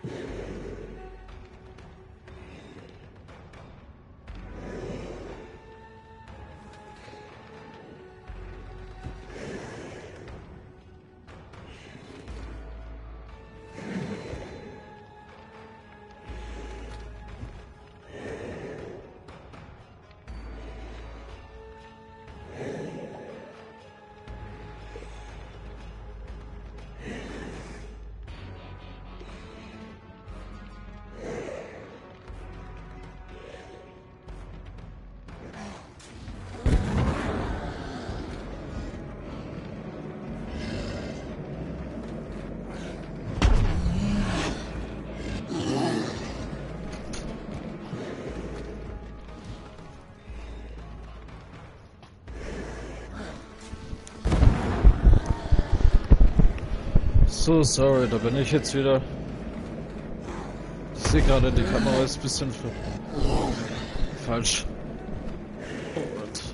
So, sorry, da bin ich jetzt wieder. Ich sehe gerade, die Kamera ist ein bisschen falsch. Oh Gott.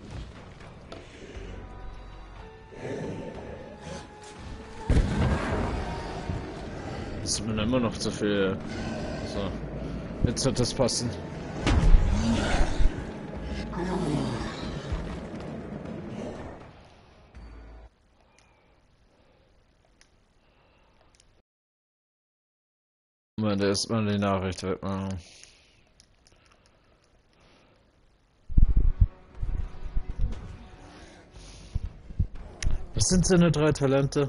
Das ist mir immer noch zu viel. So, jetzt wird das passen. Moment, erstmal die Nachricht wegmachen. Was sind seine drei Talente?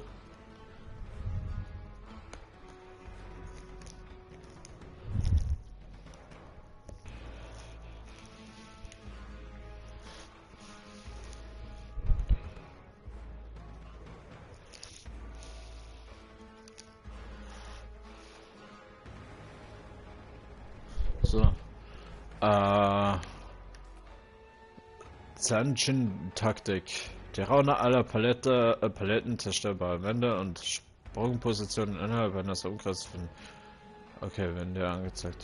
So. Äh. Zanshin-Taktik. Die Raune aller Palette, äh, Paletten zerstörbare Wände und Sprungpositionen innerhalb eines Umkreises finden. Okay, werden dir angezeigt.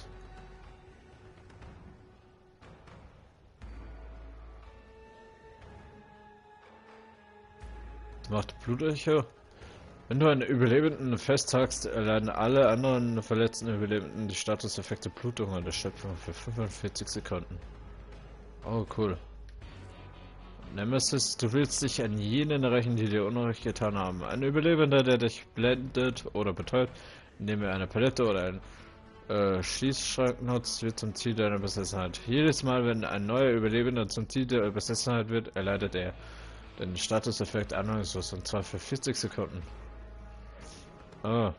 Macht Blutecho. Wenn du einen Überlebenden festhagst, erleiden alle anderen verletzten Überlebenden die Statuseffekte Blutung und Erschöpfung für fünfundvierzig Sekunden. Oh, cool. Nemesis, du willst dich an jenen rächen, die dir Unrecht getan haben. Ein Überlebender, der dich blendet oder betäubt, indem er eine Palette oder einen äh, Schließschrank nutzt, wird zum Ziel deiner Besessenheit. Jedes Mal, wenn ein neuer Überlebender zum Ziel der Besessenheit wird, erleidet er den Statuseffekt anwendungslos, und zwar für vierzig Sekunden. Ah.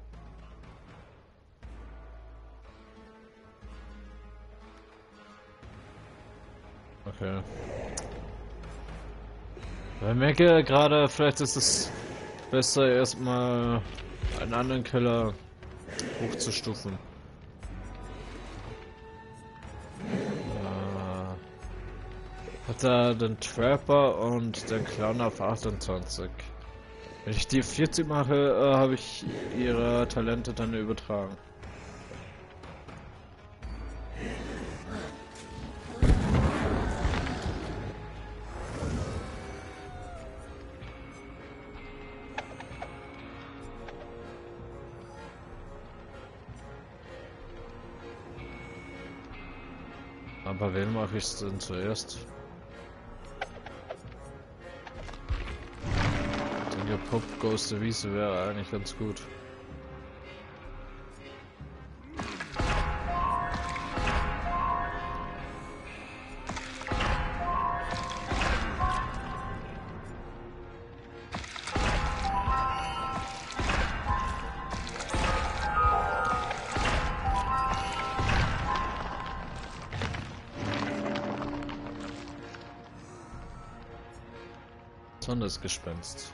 Okay. Ich merke gerade, vielleicht ist es besser, erstmal einen anderen Killer hochzustufen. Äh, hat er den Trapper und den Clown auf achtundzwanzig. Wenn ich die vierzig mache, äh, habe ich ihre Talente dann übertragen. Aber wen mache ich denn zuerst? Ich denke, Pop Goes to Wiese wäre eigentlich ganz gut. Gespenst.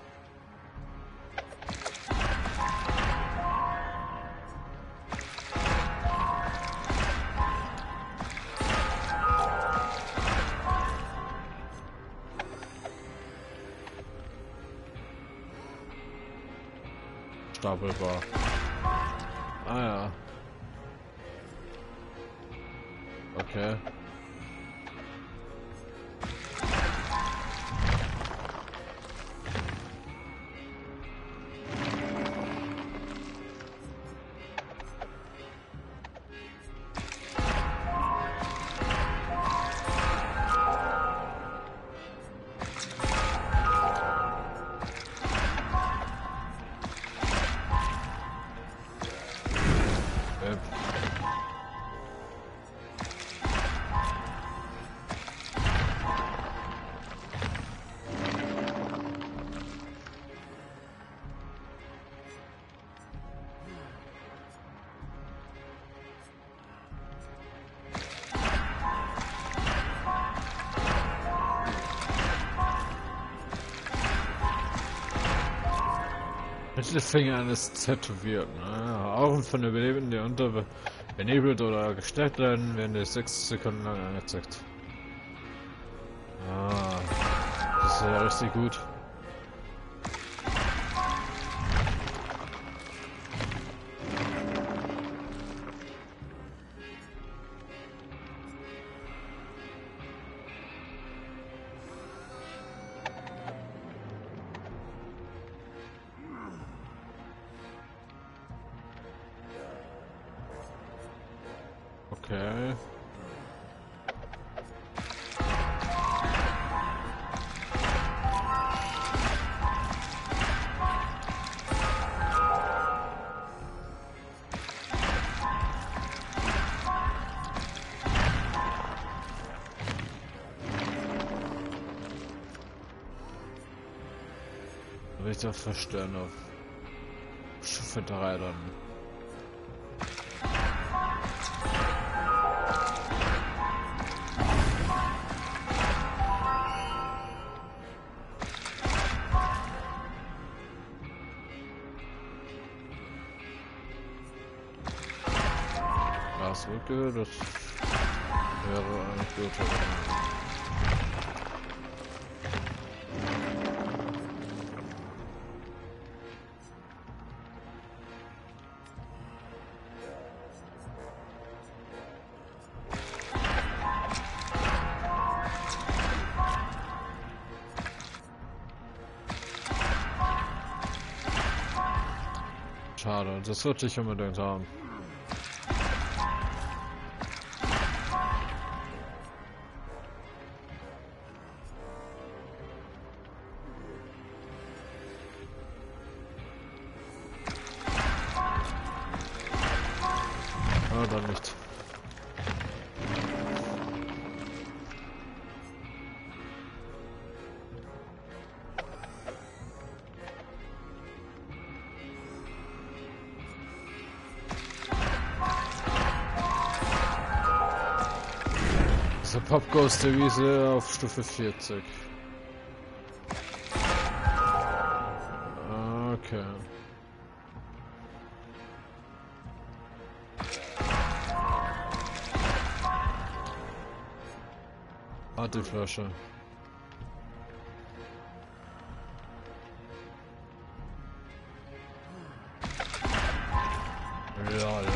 Stapelbar. Ah ja. Okay. Yep. Mittelfinger eines Tätowierten. Ne? Augen von Überlebenden, die unter benebelt oder gestärkt werden, werden die sechs Sekunden lang angezeigt. Ah, das ist ja richtig gut. Okay. Richter verstehen auf Schiffe drei dann. Gasrücke, das wäre eigentlich gut. Schade, das wollte ich unbedingt haben. Ah, dann nicht. The Pop Ghost Devise auf Stufe vierzig. Okay. Hat die Flasche. Lol.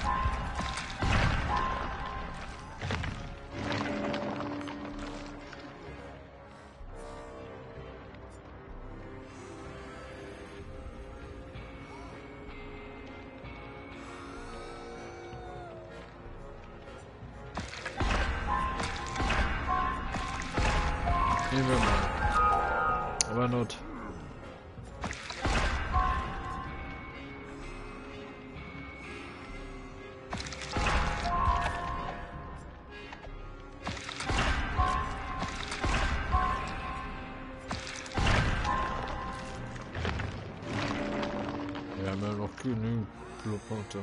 Nehmen wir mal. Aber Not. Wir haben ja noch genügend Blutpunkte.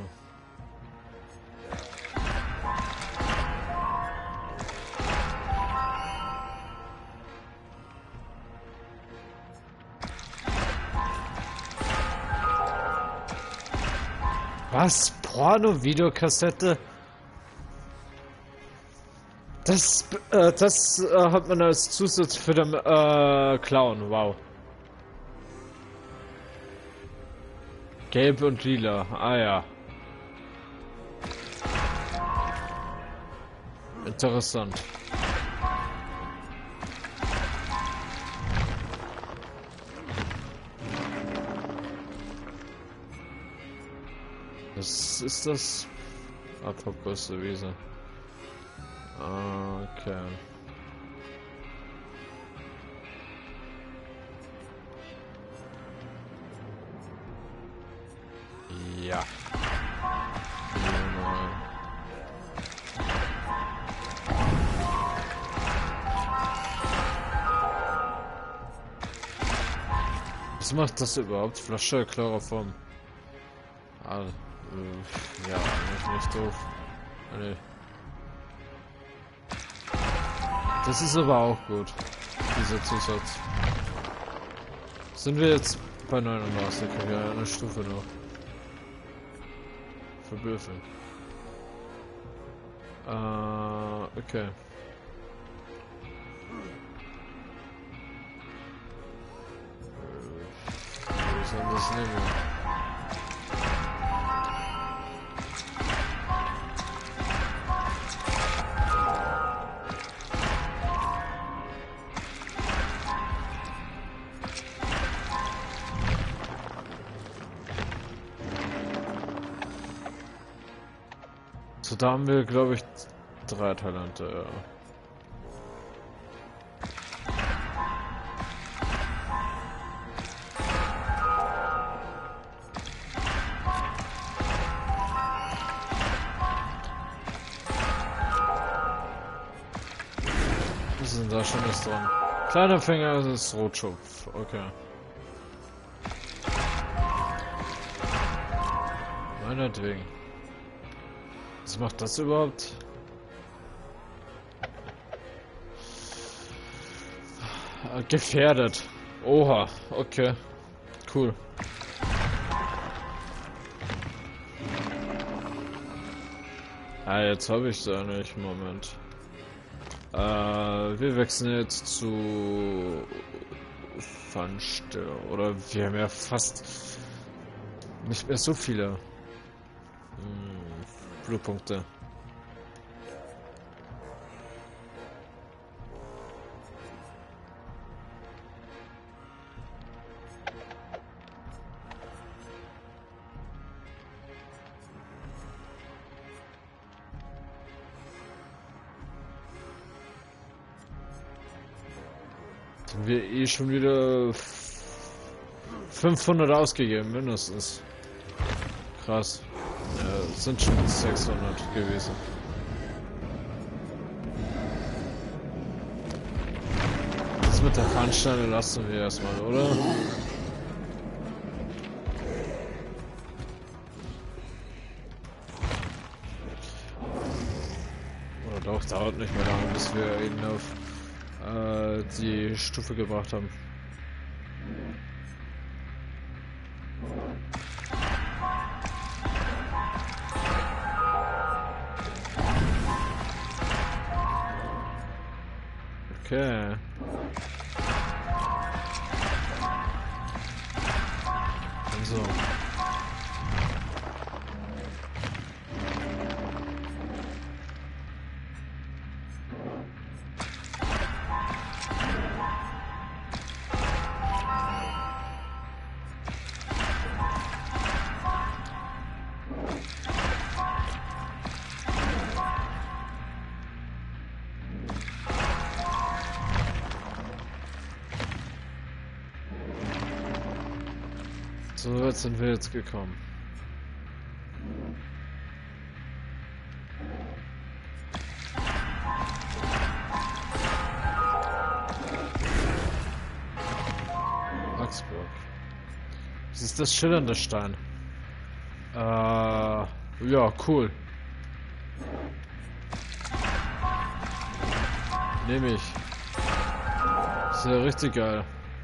Was? Porno-Videokassette? Das, äh, das äh, hat man als Zusatz für den äh, Clown, wow. Gelb und lila, ah ja. Interessant. Was ist das? Abvergrößerte Wiese. Okay. Ja. Was macht das überhaupt? Flasche Chloroform. Ah, äh, ja, nicht, nicht doof. Ah, nee. Das ist aber auch gut, dieser Zusatz. Sind wir jetzt bei neunundneunzig? Ja, eine Stufe noch. Verbürfeln. Äh, okay. Wie soll das nehmen? So, da haben wir, glaube ich, drei Talente, ja. Was ist denn da schon was dran? Kleiner Finger ist Rotschopf, okay. Meinetwegen. Was macht das überhaupt? Gefährdet. Oha, okay. Cool. Ah, jetzt habe ich da nicht. Moment. Äh, wir wechseln jetzt zu Pfannstill. Oder wir haben ja fast nicht mehr so viele hm, Blutpunkte. Haben wir eh schon wieder fünfhundert ausgegeben, mindestens. Krass. Ja, es sind schon sechshundert gewesen. Das mit der Fahnensteine lassen wir erstmal, oder? Oder doch, dauert nicht mehr lange, bis wir ihn auf äh, die Stufe gebracht haben. Okay. Und so. So weit sind wir jetzt gekommen. Augsburg. Das ist das schillernde Stein. Äh, ja, cool. Nehme ich. Ist ja richtig geil.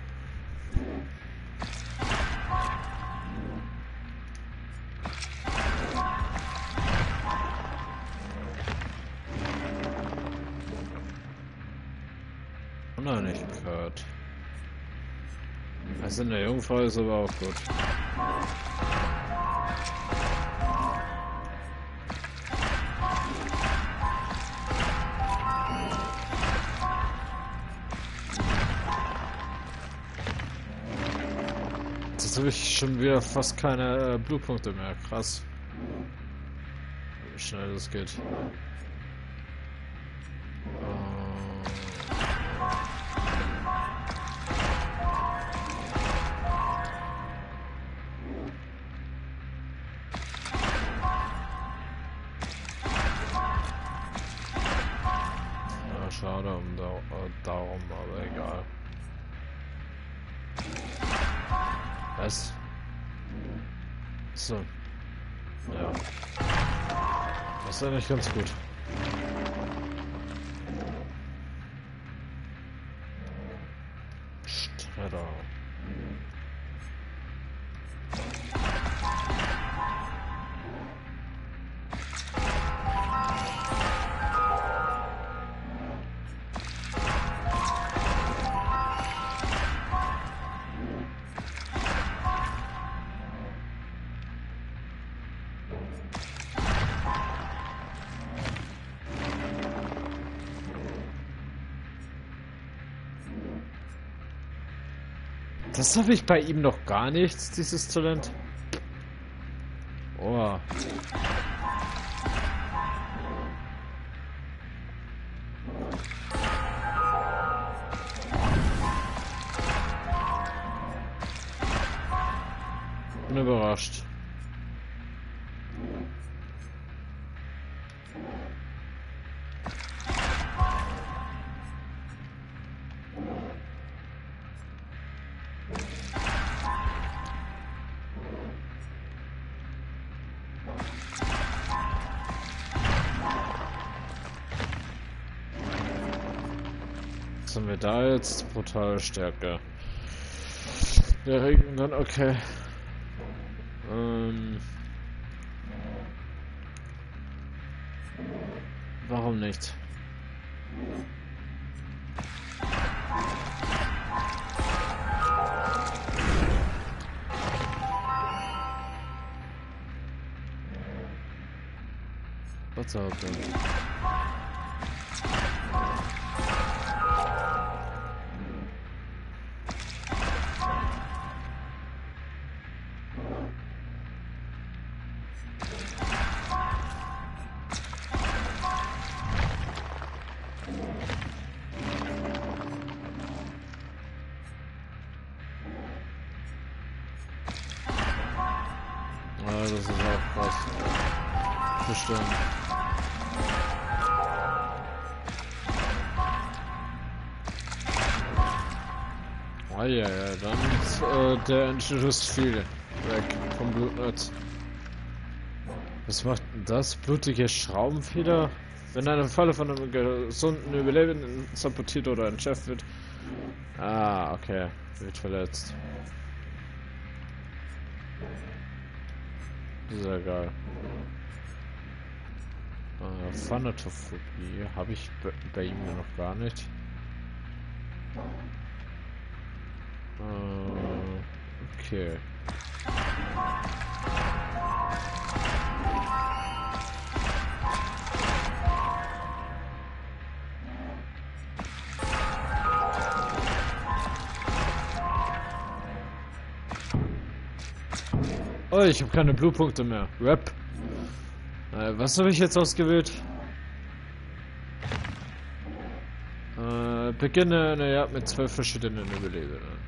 Uneinigkeit. Also in der Jungfrau ist aber auch gut. Jetzt habe ich schon wieder fast keine äh, Blutpunkte mehr. Krass. Wie schnell das geht. Schade um da, äh, darum, aber egal. Was? So. Ja. Das ist eigentlich ganz gut. Stretter. Das habe ich bei ihm noch gar nichts, dieses Talent. Oh. Bin überrascht. Was haben wir da jetzt? Brutale Stärke. Der Regen dann, okay. Ähm. Warum nicht? Was soll das? Ja, das ist auch krass. Bestimmt. Ah ja, ja, dann ist äh, der Entschluss viel weg vom Blutnetz. Was macht denn das? Blutige Schraubenfeder? Wenn eine Falle von einem gesunden Überlebenden sabotiert oder entschärft wird. Ah, okay. Wird verletzt. Sehr geil. Äh, Thanatophobie habe ich bei ihm noch gar nicht. Äh, okay. Oh, ich habe keine Blutpunkte mehr. Rap. Äh, was habe ich jetzt ausgewählt? Äh, beginne eine Jagd mit zwölf verschiedenen Überlebenden.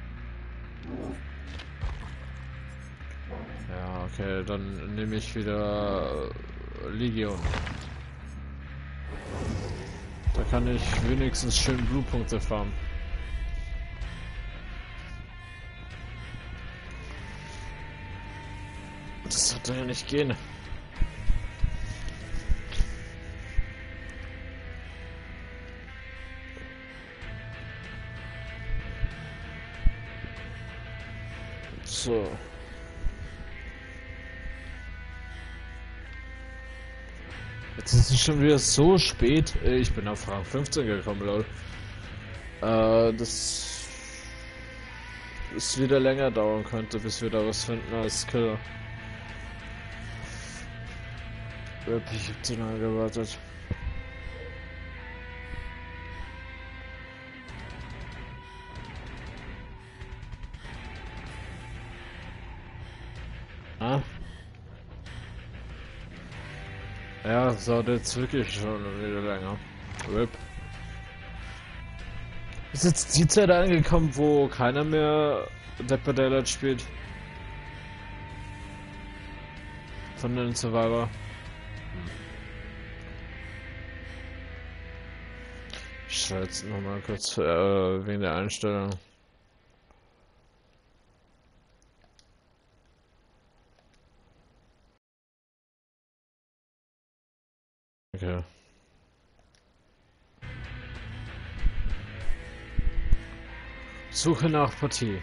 Ja, okay, dann nehme ich wieder Legion. Da kann ich wenigstens schön Blutpunkte farmen. Das sollte ja nicht gehen. So. Jetzt ist es schon wieder so spät. Ich bin auf Rang fünfzehn gekommen, lol. Äh, das es wieder länger dauern könnte, bis wir da was finden als Killer. Ich hab zu lange gewartet. Ah? Ja, das dauert jetzt wirklich schon wieder länger. Rip. Ist jetzt die Zeit angekommen, wo keiner mehr Dead by Daylight spielt? Von den Survivor. Ich schaue jetzt nochmal kurz äh, wegen der Einstellung. Okay. Suche nach Partie.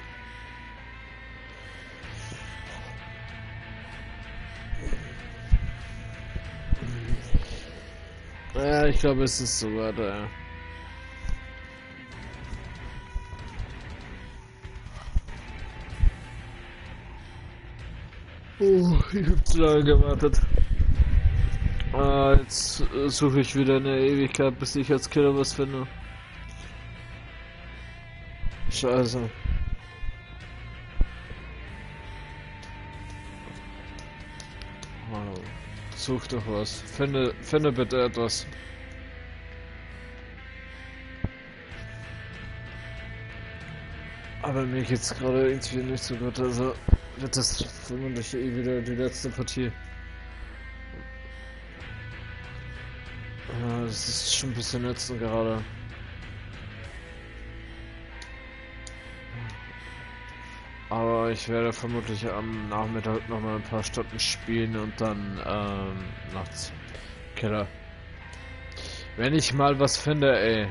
Ja, ich glaube, es ist so weiter. Oh, ich hab zu lange gewartet. Ah, jetzt äh, suche ich wieder eine Ewigkeit, bis ich als Killer was finde. Scheiße. Oh, such doch was. Finde, finde bitte etwas. Aber mir geht's gerade irgendwie nicht so gut, also wird das vermutlich eh wieder die letzte Partie. Ja, das ist schon ein bisschen nützen gerade. Aber ich werde vermutlich am Nachmittag noch mal ein paar Stunden spielen und dann ähm, nachts Killer. Wenn ich mal was finde, ey.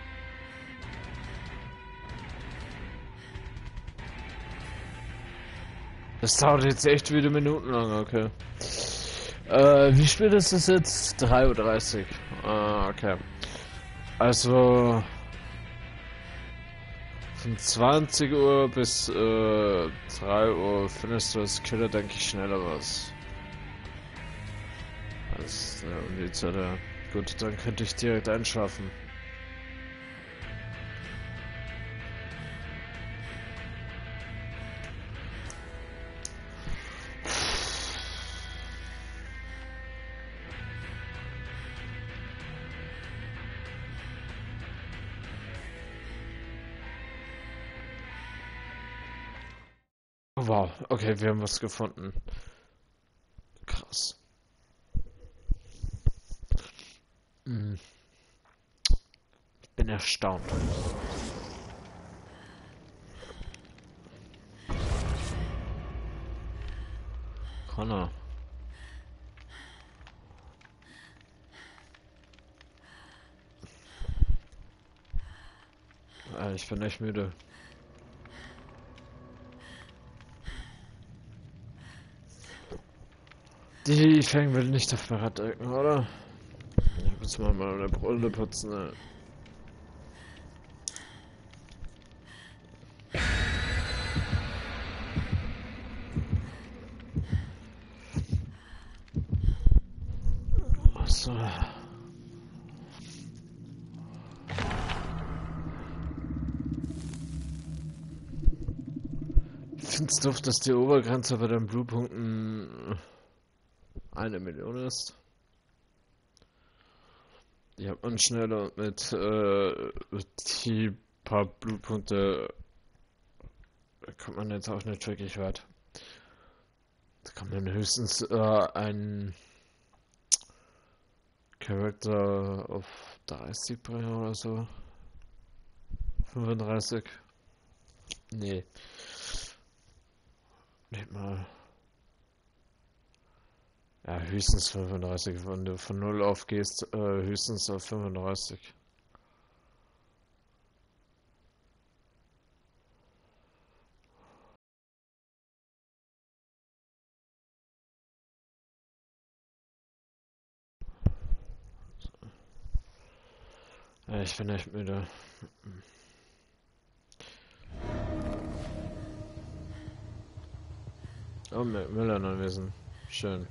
Das dauert jetzt echt wieder Minuten lang, okay. Äh, wie spät ist es jetzt? drei Uhr dreißig. Ah, okay. Also von zwanzig Uhr bis äh, drei Uhr findest du als Killer, denke ich, schneller was. Als ja, um die Zeit, ja. Gut, dann könnte ich direkt einschlafen. Wow, okay, wir haben was gefunden. Krass. Hm. Ich bin erstaunt. Connor. Äh, ich bin echt müde. Die Fang will nicht auf mein Rad drücken, oder? Ich muss mal meine Brille putzen, ne? Achso. Ich find's doof, dass die Obergrenze bei den Blutpunkten eine Million ist. Die hat man schneller mit äh, die paar Blutpunkte kommt man jetzt auch nicht wirklich weit. Da kann man höchstens äh, einen Charakter auf dreißig bringen oder so. fünfunddreißig. Nee. Nicht mal. Ja, höchstens fünfunddreißig. Wenn du von null auf gehst, äh, höchstens auf fünfunddreißig. Ja, ich bin echt müde. Oh, Müller anwesend. Schön.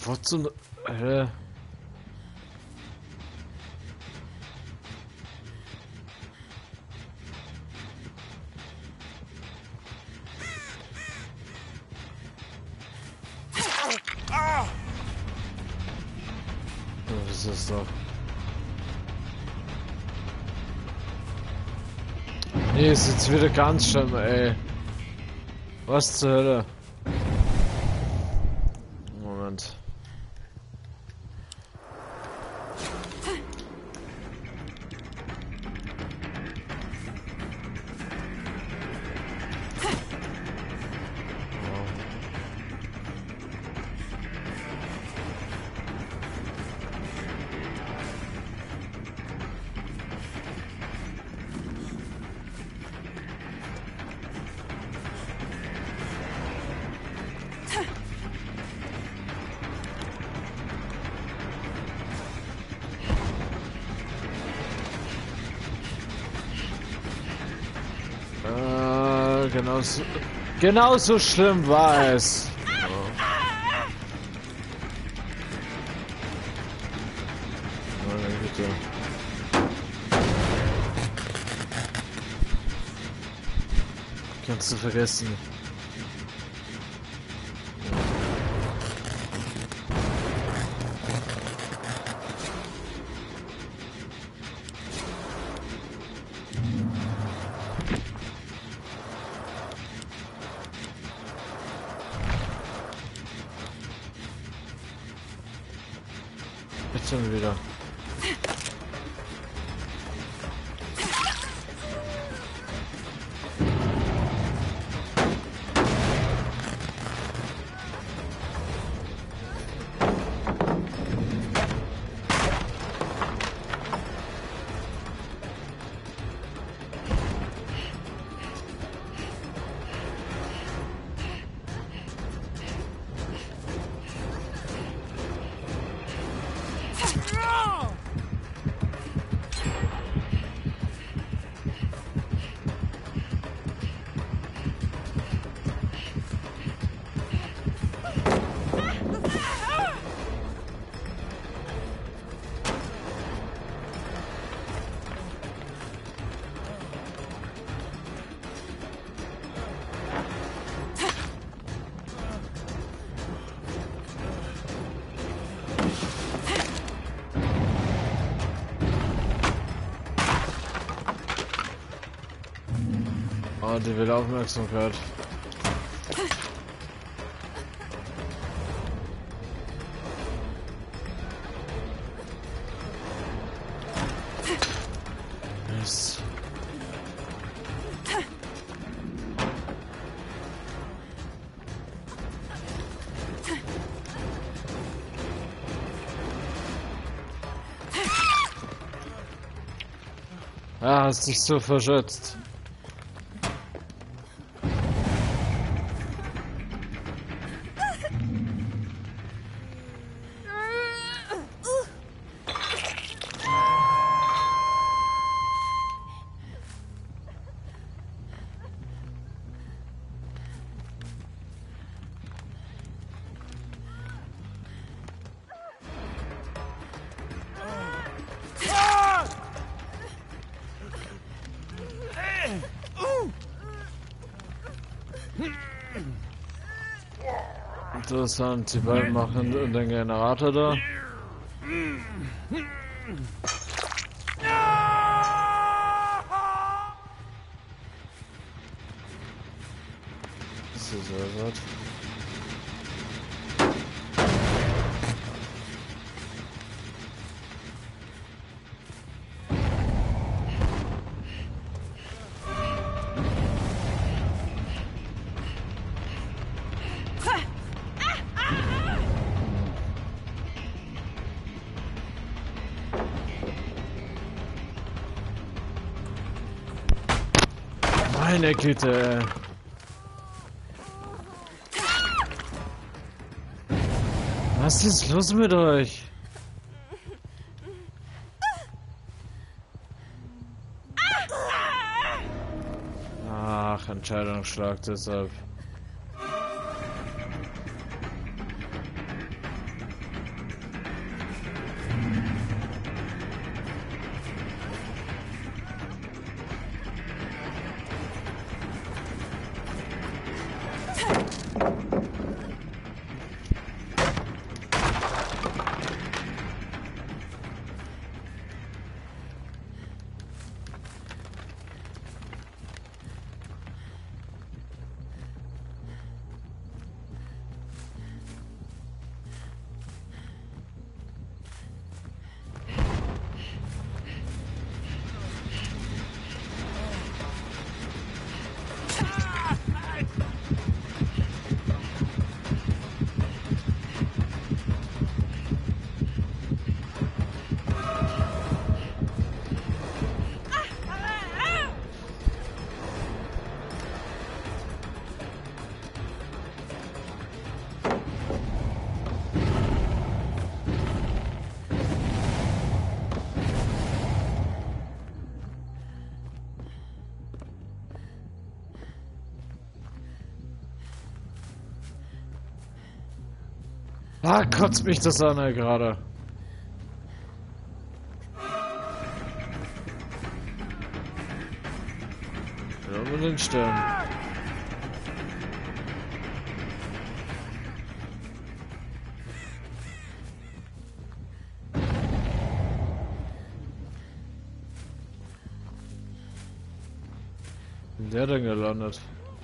Wo zum... Äh... Was ist das doch? Nee, ist jetzt wieder ganz schlimm, ey. Was zur Hölle? Moment. Äh, genau so, genau so schlimm war es. Oh. Meine Güte. Kannst du vergessen. Jetzt schon wieder. Oh, die will Aufmerksamkeit. Mist. Ah, hast dich so verschätzt. Interessant, die beiden machen den Generator da. Das ist ja was. Meine Güte. Was ist los mit euch? Ach, Entscheidungsschlag deshalb. Ah, kotzt mich das an, ey, gerade. Ja, unbedingt sterben. Wie ist der denn gelandet?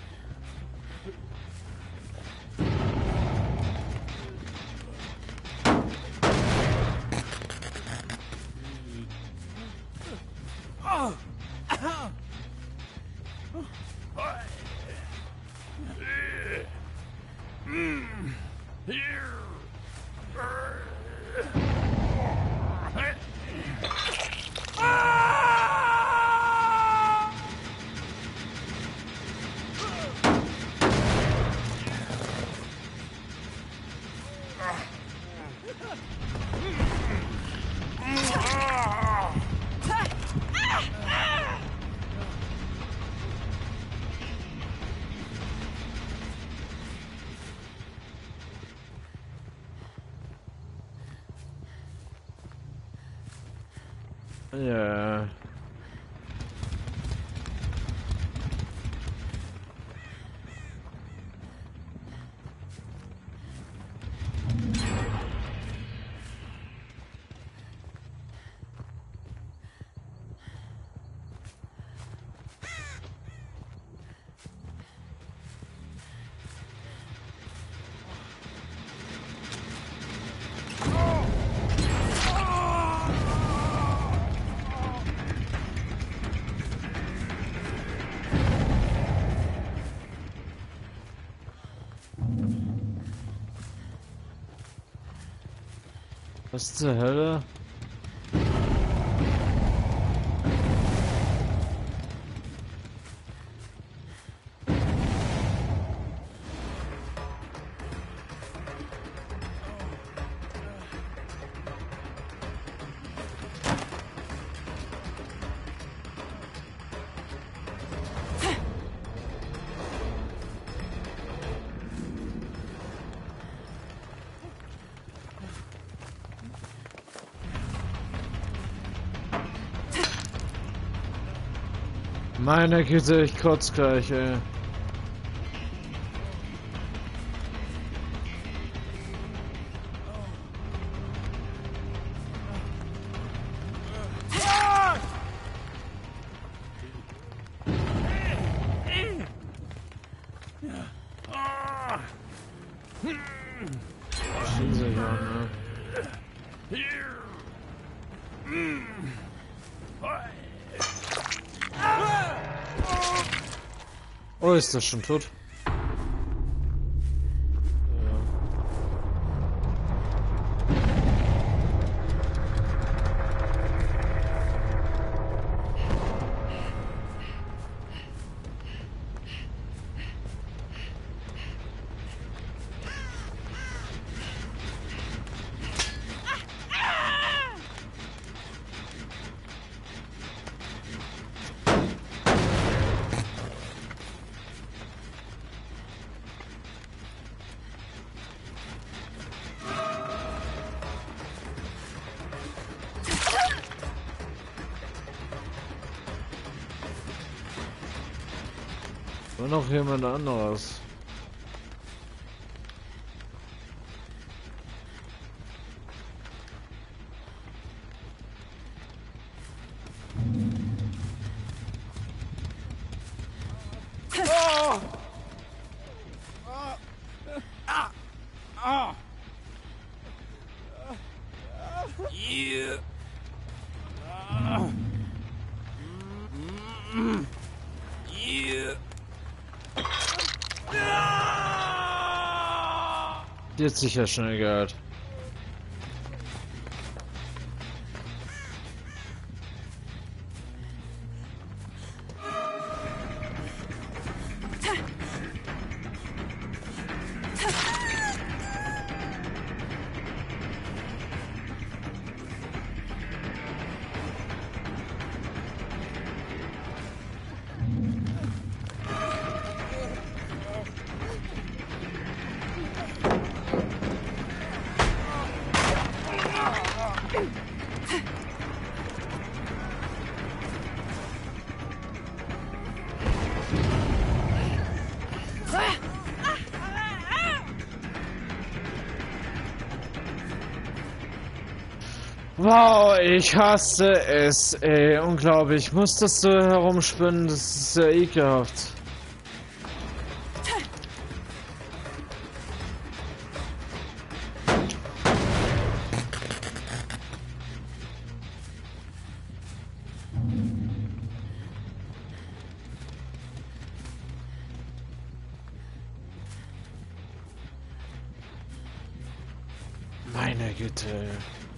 Ja. Was zur Hölle? Meine Güte, ich kotz gleich, ey. Schieße ich an, ne? Oh, ist das schon tot? War noch jemand anderes? Yeah. Yeah. Die hat sicher schnell gehört. Wow, ich hasse es, ey. Unglaublich. Musstest du herumspinnen? Das ist sehr ekelhaft. Meine Güte.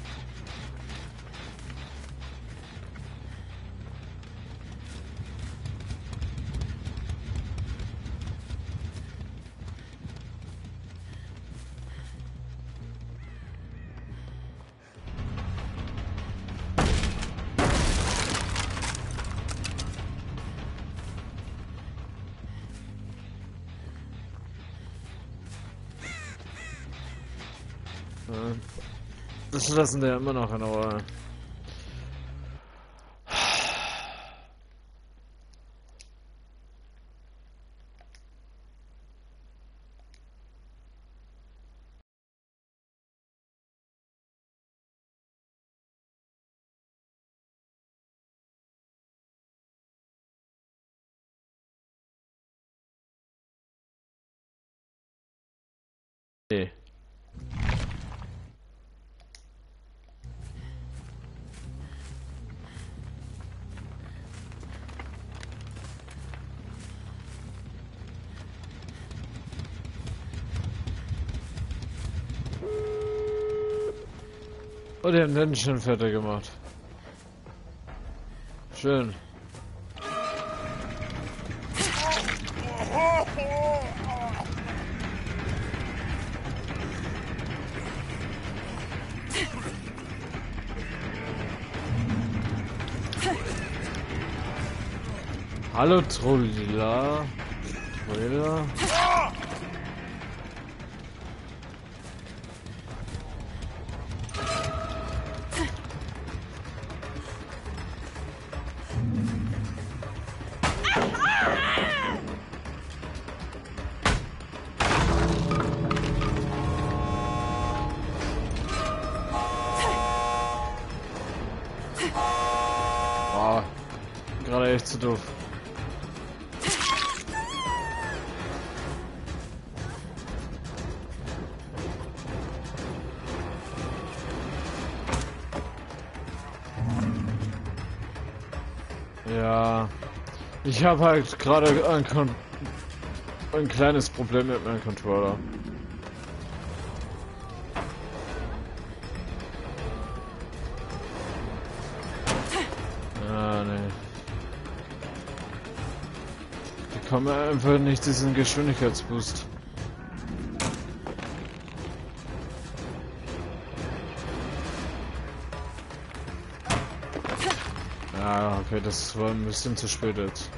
Das lassen wir immer noch in Ruhe. Nee. Oh, die haben den schon fertig gemacht. Schön. Hallo Trollila. Trollila. Wow. Gerade echt zu doof. Ja, ich habe halt gerade ein, Kon ein kleines Problem mit meinem Controller. Ah, nee. Ich bekomme einfach nicht diesen Geschwindigkeitsboost. Ah, okay, das war ein bisschen zu spät jetzt.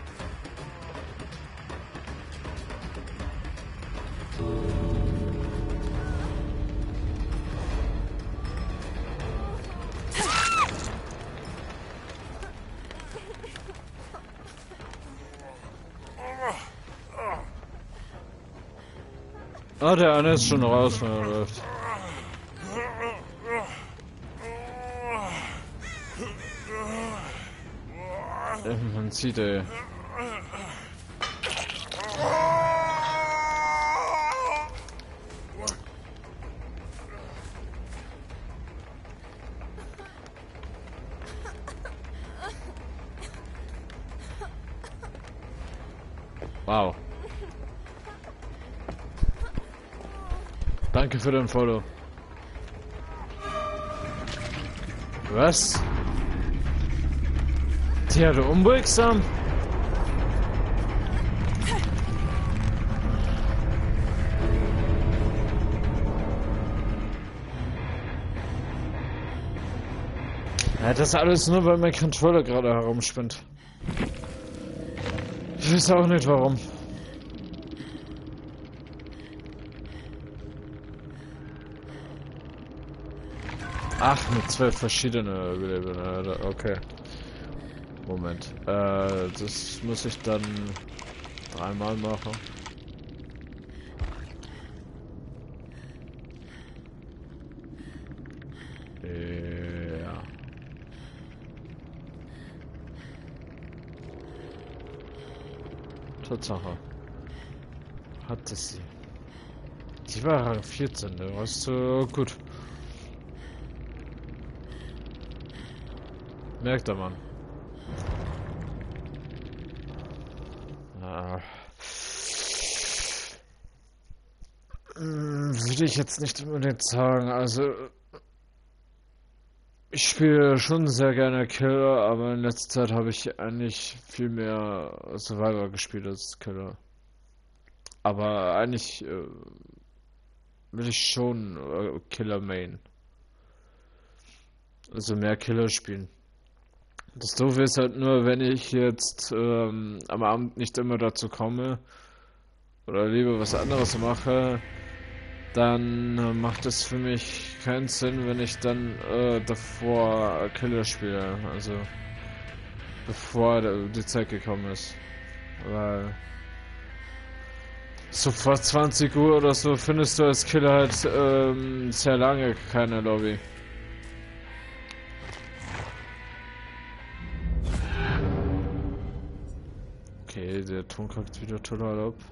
Ah, der eine ist schon raus, wenn er läuft. Man sieht, ey. Wow. Danke für den Follow. Was? Tiere unbehutsam? Ja, das alles nur, weil mein Controller gerade herumspinnt. Ich weiß auch nicht warum. Ach, mit zwölf verschiedene Leben. Okay. Moment. Äh, das muss ich dann dreimal machen. Ja. Tatsache. Hatte sie. Sie war Rang vierzehn, der war so gut. Merkt der Mann. Ah. Hm, würde ich jetzt nicht unbedingt sagen. Also, ich spiele schon sehr gerne Killer, aber in letzter Zeit habe ich eigentlich viel mehr Survivor gespielt als Killer. Aber eigentlich äh, will ich schon äh, Killer Main. Also mehr Killer spielen. Das Doofe ist halt nur, wenn ich jetzt ähm, am Abend nicht immer dazu komme oder lieber was anderes mache, dann äh, macht es für mich keinen Sinn, wenn ich dann äh, davor Killer spiele. Also bevor die Zeit gekommen ist. Weil so vor zwanzig Uhr oder so findest du als Killer halt ähm, sehr lange keine Lobby. Okay, der Ton kackt wieder total ab.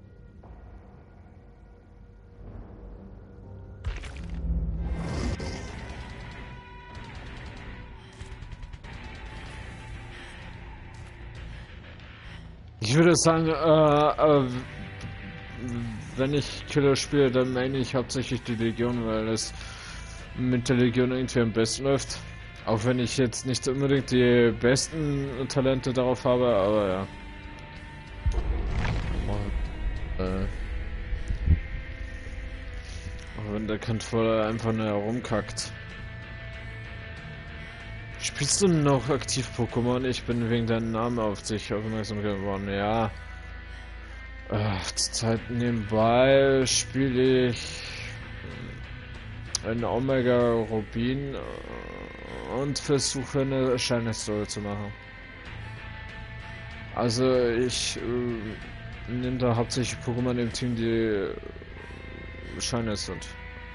Ich würde sagen, äh, äh, wenn ich Killer spiele, dann meine ich hauptsächlich die Legion, weil es mit der Legion irgendwie am besten läuft. Auch wenn ich jetzt nicht unbedingt die besten Talente darauf habe, aber ja. Äh, auch wenn der Controller einfach nur herumkackt. Spielst du noch aktiv Pokémon? Ich bin wegen deinem Namen auf dich aufmerksam geworden. Ja. Äh, zur Zeit nebenbei spiele ich ein Omega Rubin und versuche eine Shiny Story zu machen. Also ich äh, nehme da hauptsächlich Pokémon im Team, die Shiny sind.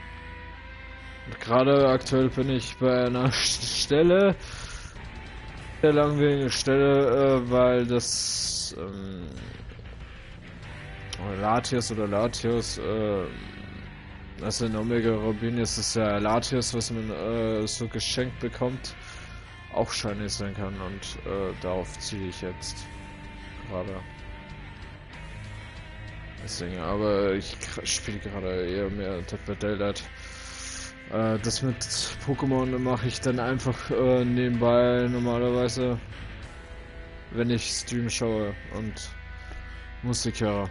Gerade aktuell bin ich bei einer Stelle, sehr langwierige Stelle, äh, weil das ähm, Latios oder Latios, äh, also in Omega Rubin ist es ja Latios, was man äh, so geschenkt bekommt, auch shiny sein kann und äh, darauf ziehe ich jetzt gerade. Deswegen, aber ich spiele gerade eher mehr Dead by Daylight. Äh, das mit Pokémon mache ich dann einfach äh, nebenbei normalerweise, wenn ich Stream schaue und Musik höre.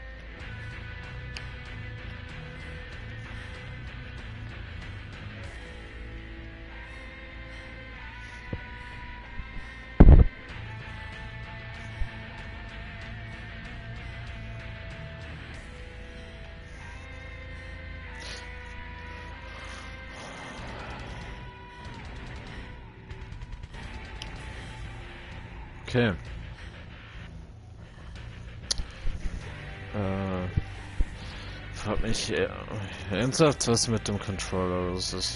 Okay. Äh, frag mich äh, ernsthaft, was mit dem Controller los ist.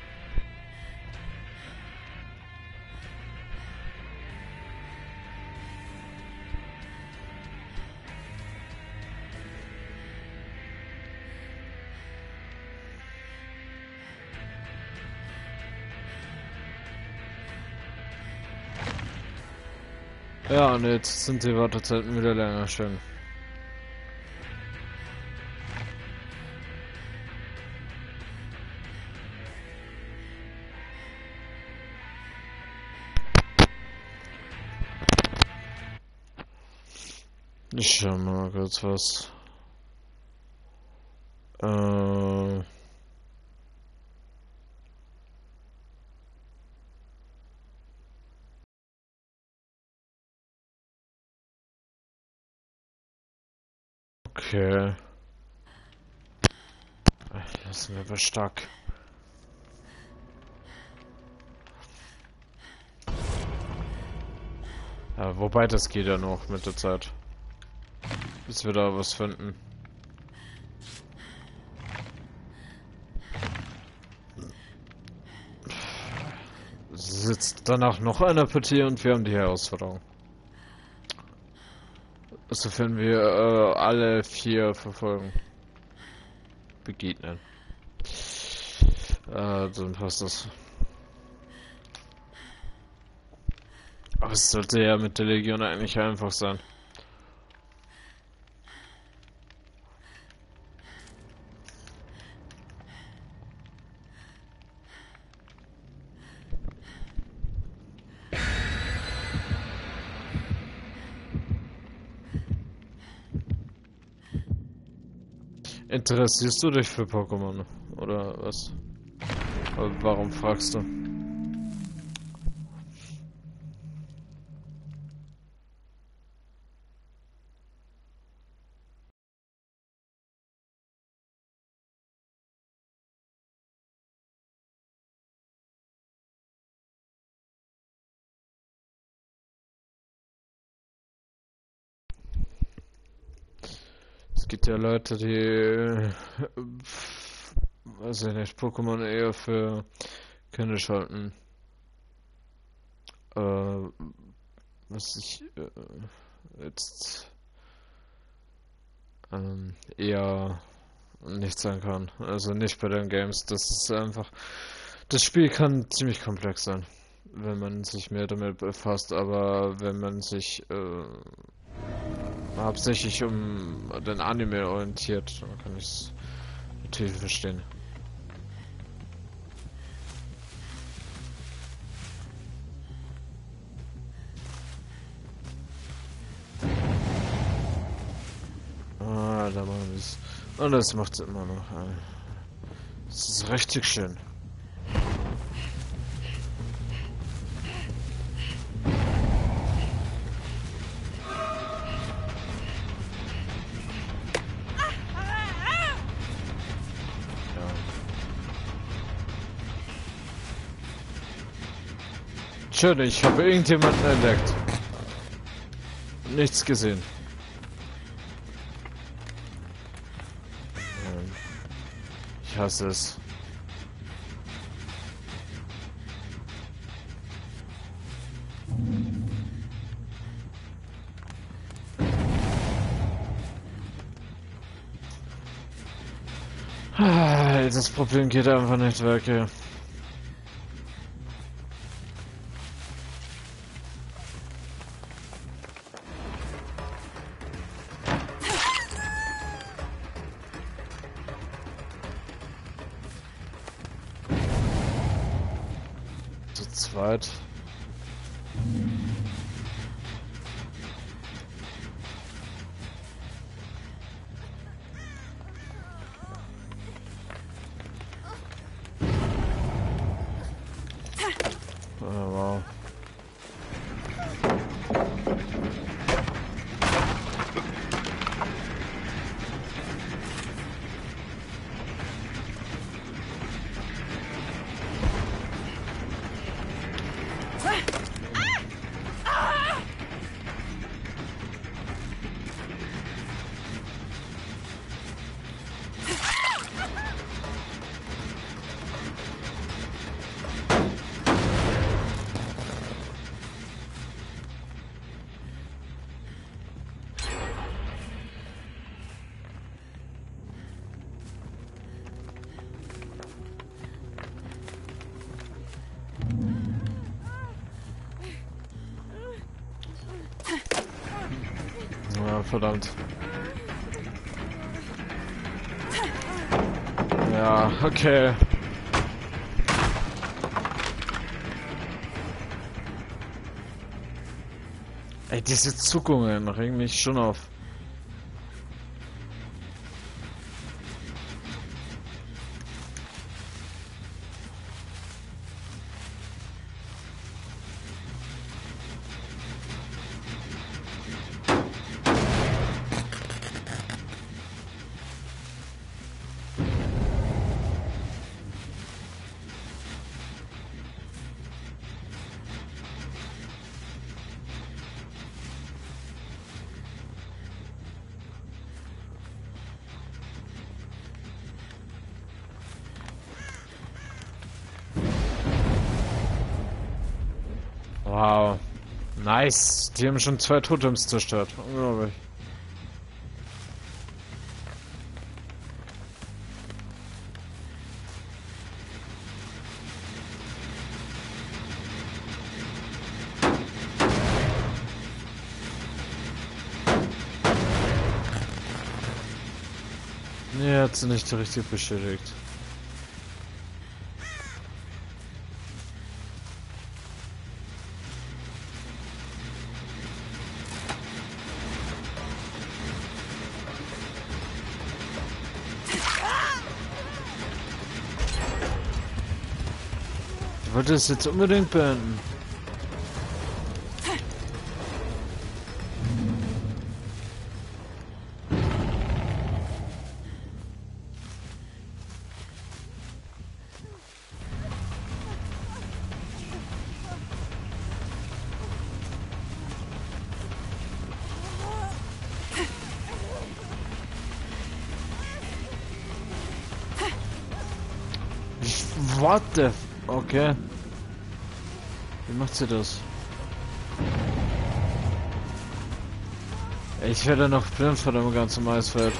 Ja, und jetzt sind die Wartezeiten wieder länger, schön. Ich schau mal kurz was. Äh... Okay. Das ist mir aber stark. Ja, wobei das geht ja noch mit der Zeit. Bis wir da was finden. Sitzt danach noch einer Partie und wir haben die Herausforderung. Sofern wir äh, alle vier verfolgen. Begegnen. Äh, dann passt das. Aber es sollte ja mit der Legion eigentlich einfach sein. Interessierst du dich für Pokémon? Oder was? Warum fragst du? Es gibt ja Leute, die, äh, weiß ich nicht, Pokémon eher für kindisch halten. Äh, was ich äh, jetzt ähm, eher nicht sagen kann. Also nicht bei den Games. Das ist einfach. Das Spiel kann ziemlich komplex sein, wenn man sich mehr damit befasst, aber wenn man sich äh, hauptsächlich um den Anime orientiert, dann kann ich es natürlich verstehen. Ah, da machen wir es. Und das macht es immer noch. Das ist richtig schön. Schön, ich habe irgendjemanden entdeckt. Nichts gesehen. Ich hasse es. Das Problem geht einfach nicht weg hier. Zu zweit. Oh, wow. Ja, verdammt. Ja, okay. Ey, diese Zuckungen regen mich schon auf. Wow. Nice. Die haben schon zwei Totems zerstört. Unglaublich. Nee, hat sie nicht richtig beschädigt. Ich wollte es jetzt unbedingt beenden. What the f... Okay. Wie macht sie das? Ich werde noch blind vor dem ganzen Maisfeld.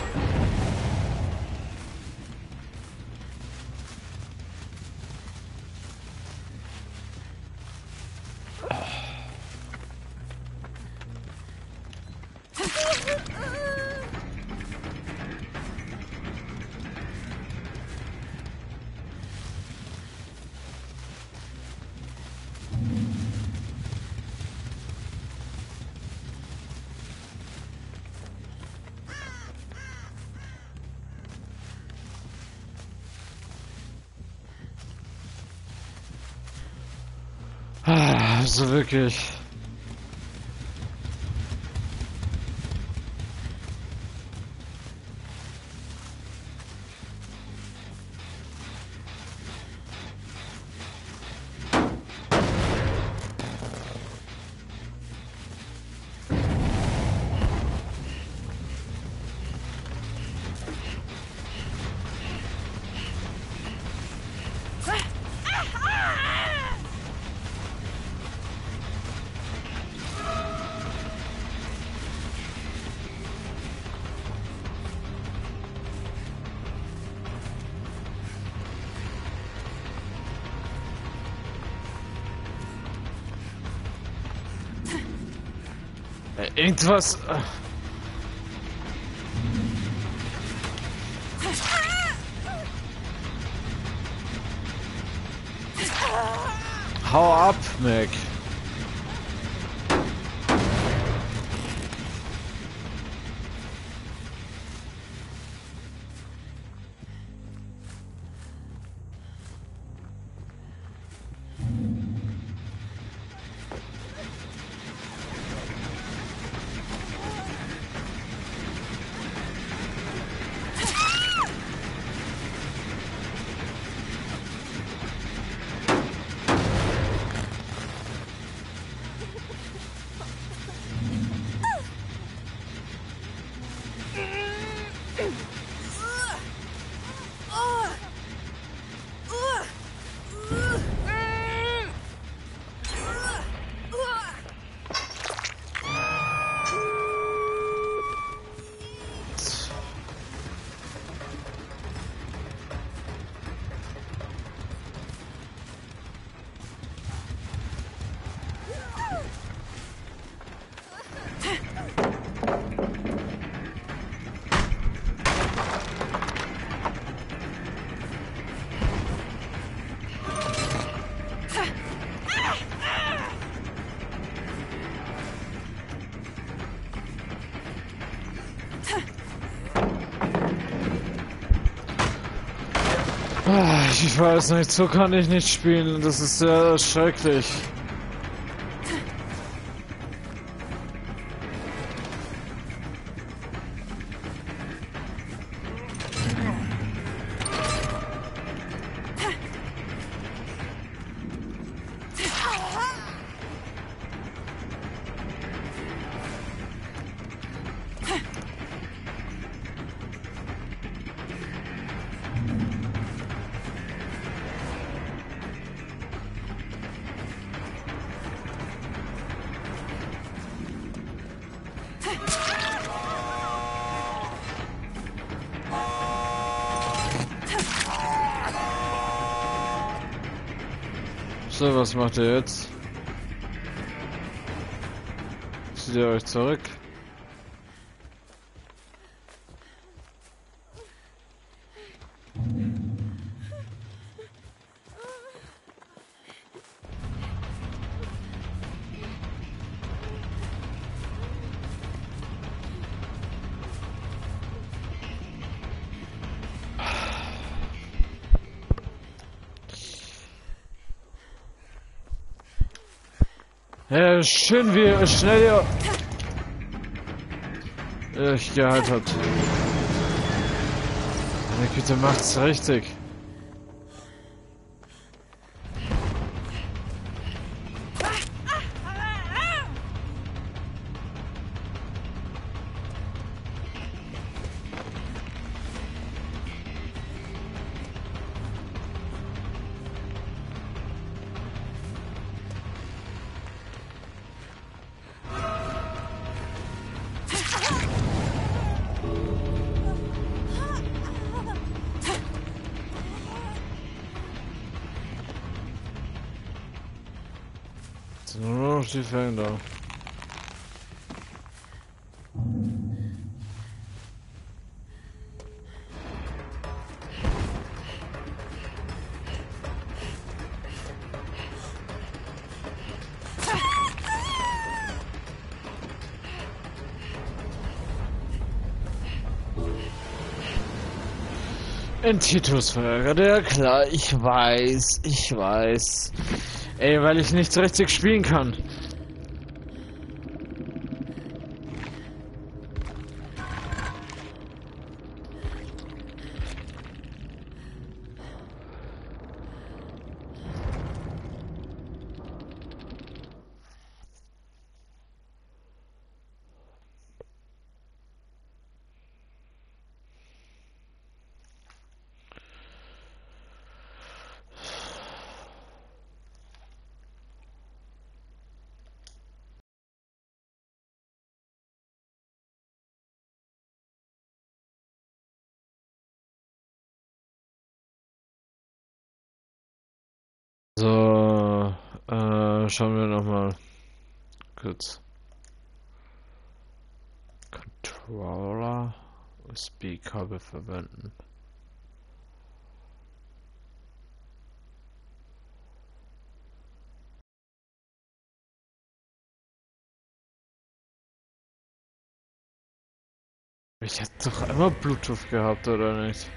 Also wirklich. Irgendwas. Hau ab, Mac. Ich weiß nicht, so kann ich nicht spielen. Das ist sehr schrecklich. So, was macht ihr jetzt? Zieht ihr euch zurück? Ja, schön wie schnell ihr euch geheilt habt. Meine Güte, macht's richtig. Nur noch die Fänge da. In Titus verärgert, ja klar, ich weiß, ich weiß. Ey, weil ich nicht richtig spielen kann. So, äh, schauen wir nochmal kurz. Controller, U S B-Kabel verwenden. Ich hätte doch immer Bluetooth gehabt, oder nicht?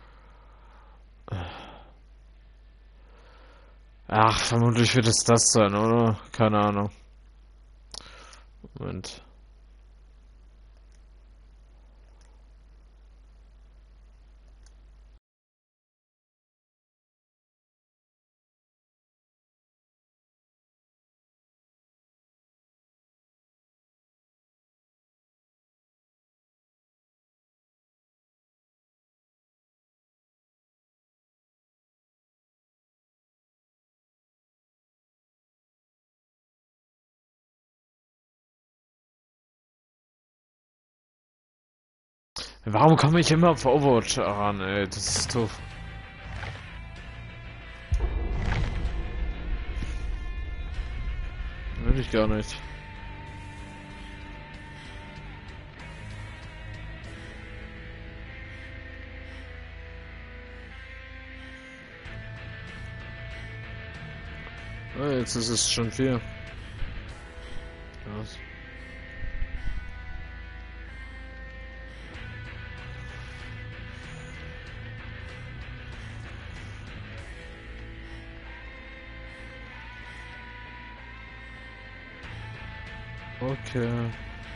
Ach, vermutlich wird es das sein, oder? Keine Ahnung. Moment. Warum komme ich immer auf Overwatch ran, ey? Das ist doof. Will ich gar nicht. Ah, jetzt ist es schon vier. Was? Okay.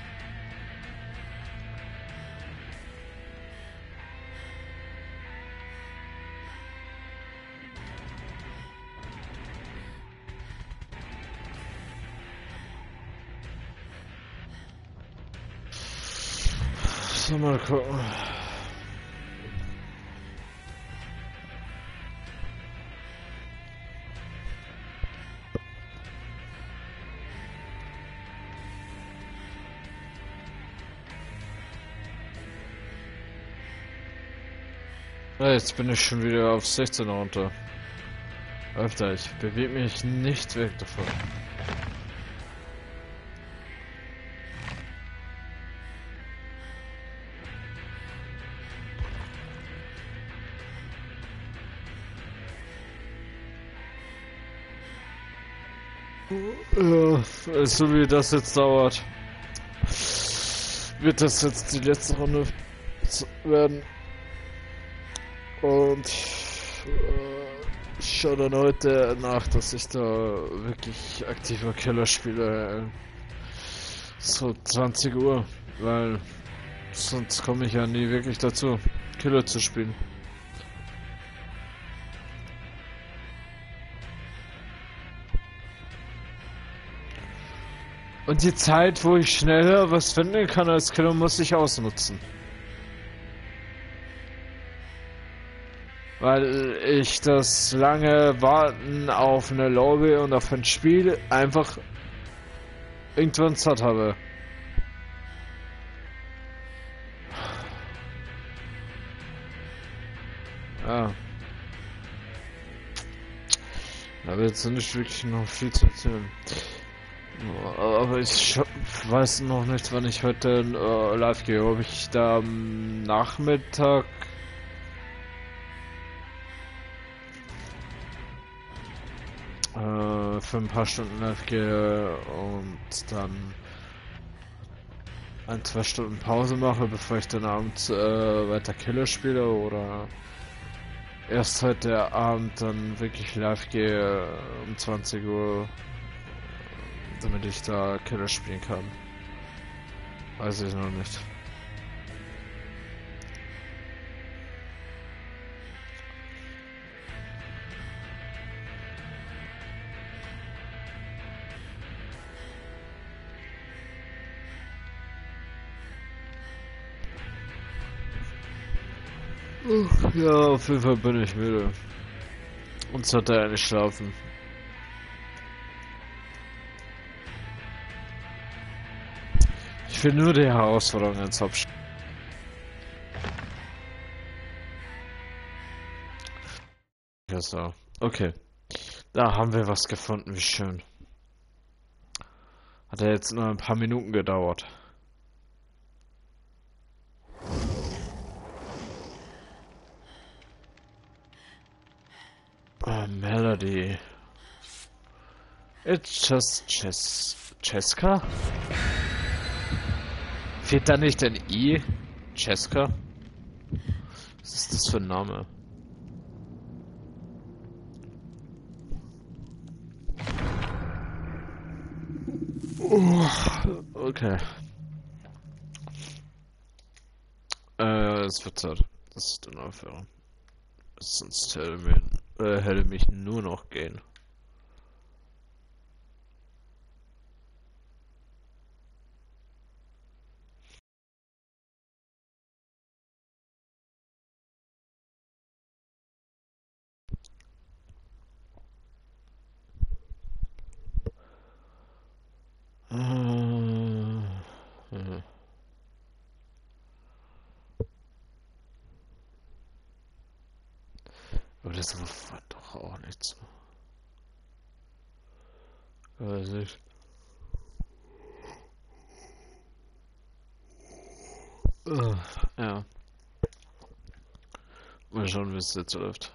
So, mal gucken. Ja, jetzt bin ich schon wieder auf sechzehn runter. Alter, ich bewege mich nicht weg davon. Ja, so wie das jetzt dauert, wird das jetzt die letzte Runde werden. Und äh, Ich schaue dann heute nach, dass ich da wirklich aktiver Killer spiele. So zwanzig Uhr, weil sonst komme ich ja nie wirklich dazu, Killer zu spielen. Und die Zeit, wo ich schneller was finden kann als Killer, muss ich ausnutzen. Weil ich das lange Warten auf eine Lobby und auf ein Spiel einfach irgendwann satt habe. Ja. Da wird jetzt nicht wirklich noch viel zu erzählen. Aber ich weiß noch nicht, wann ich heute äh, live gehe. Ob ich da am Nachmittag äh, für ein paar Stunden live gehe und dann ein, zwei Stunden Pause mache, bevor ich dann abends äh, weiter Killer spiele, oder erst heute Abend dann wirklich live gehe äh, um zwanzig Uhr, damit ich da Killer spielen kann. Weiß ich noch nicht. Ja, auf jeden Fall bin ich müde. Und sollte er nicht schlafen. Ich will nur die Herausforderung ins Haupt. So, okay. Da haben wir was gefunden, wie schön. Hat ja jetzt nur ein paar Minuten gedauert. Oh, Melody. It's just Ches... Cheska? Fehlt da nicht ein I? Cheska? Was ist das für ein Name? Oh, okay. Äh, es wird Zeit. Das ist dann aufhören. Sonst hätte, mir, äh, hätte mich nur noch gehen. Äh, ja. Aber das war doch auch nicht so. Weiß ich. Uh, ja. Mal schauen, wie es jetzt läuft.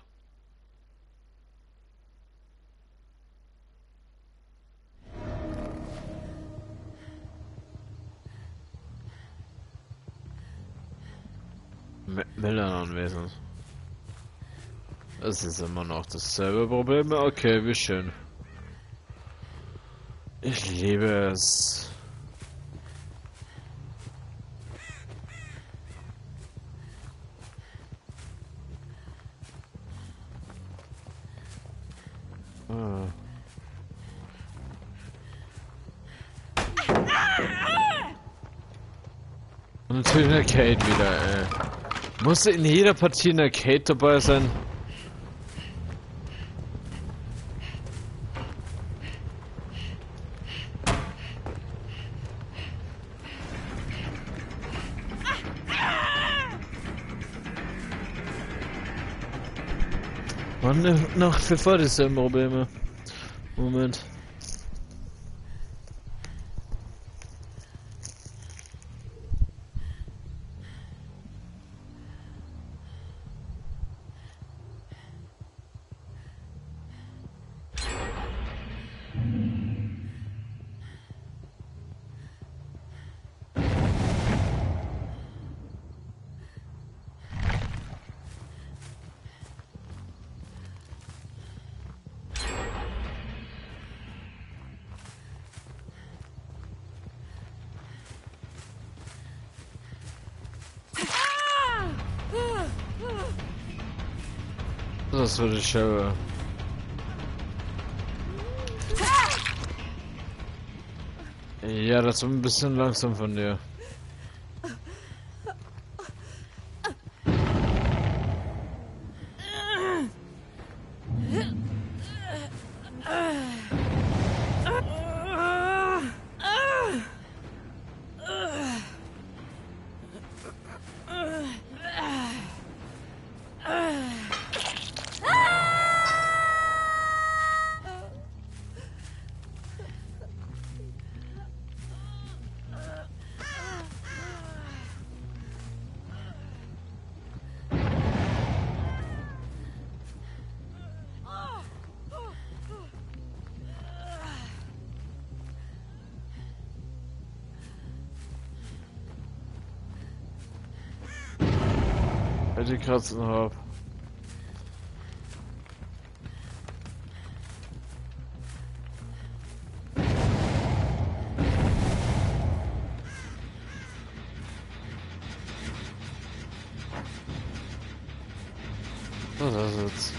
Melder anwesend. Es ist immer noch dasselbe Problem. Okay, wie schön. Ich liebe es. Ah. Und natürlich eine Kate wieder, ey. Musste in jeder Partie eine Kate dabei sein? Mann, nach wie vor dieselben Probleme. Moment. Das würde ich selber. Ja, das war ein bisschen langsam von dir. Die kratzen ab. Was ist das jetzt?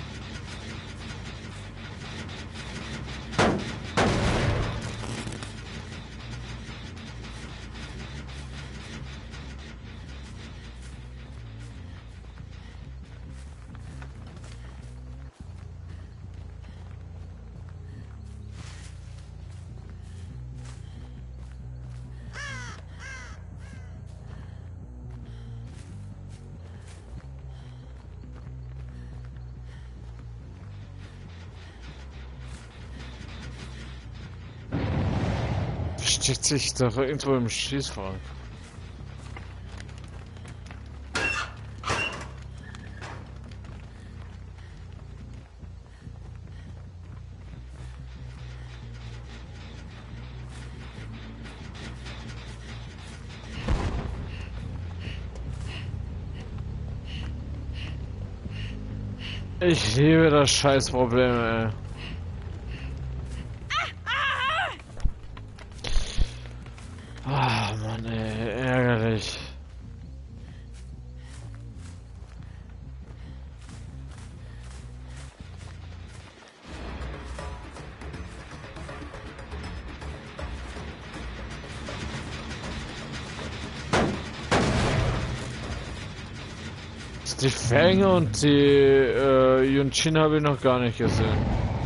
Versteckt sich doch irgendwo im Schießfrank. Ich liebe das Scheißproblem, ey. Ah, Mann, ey, ärgerlich. Die Fänge und die äh, Yunchin habe ich noch gar nicht gesehen.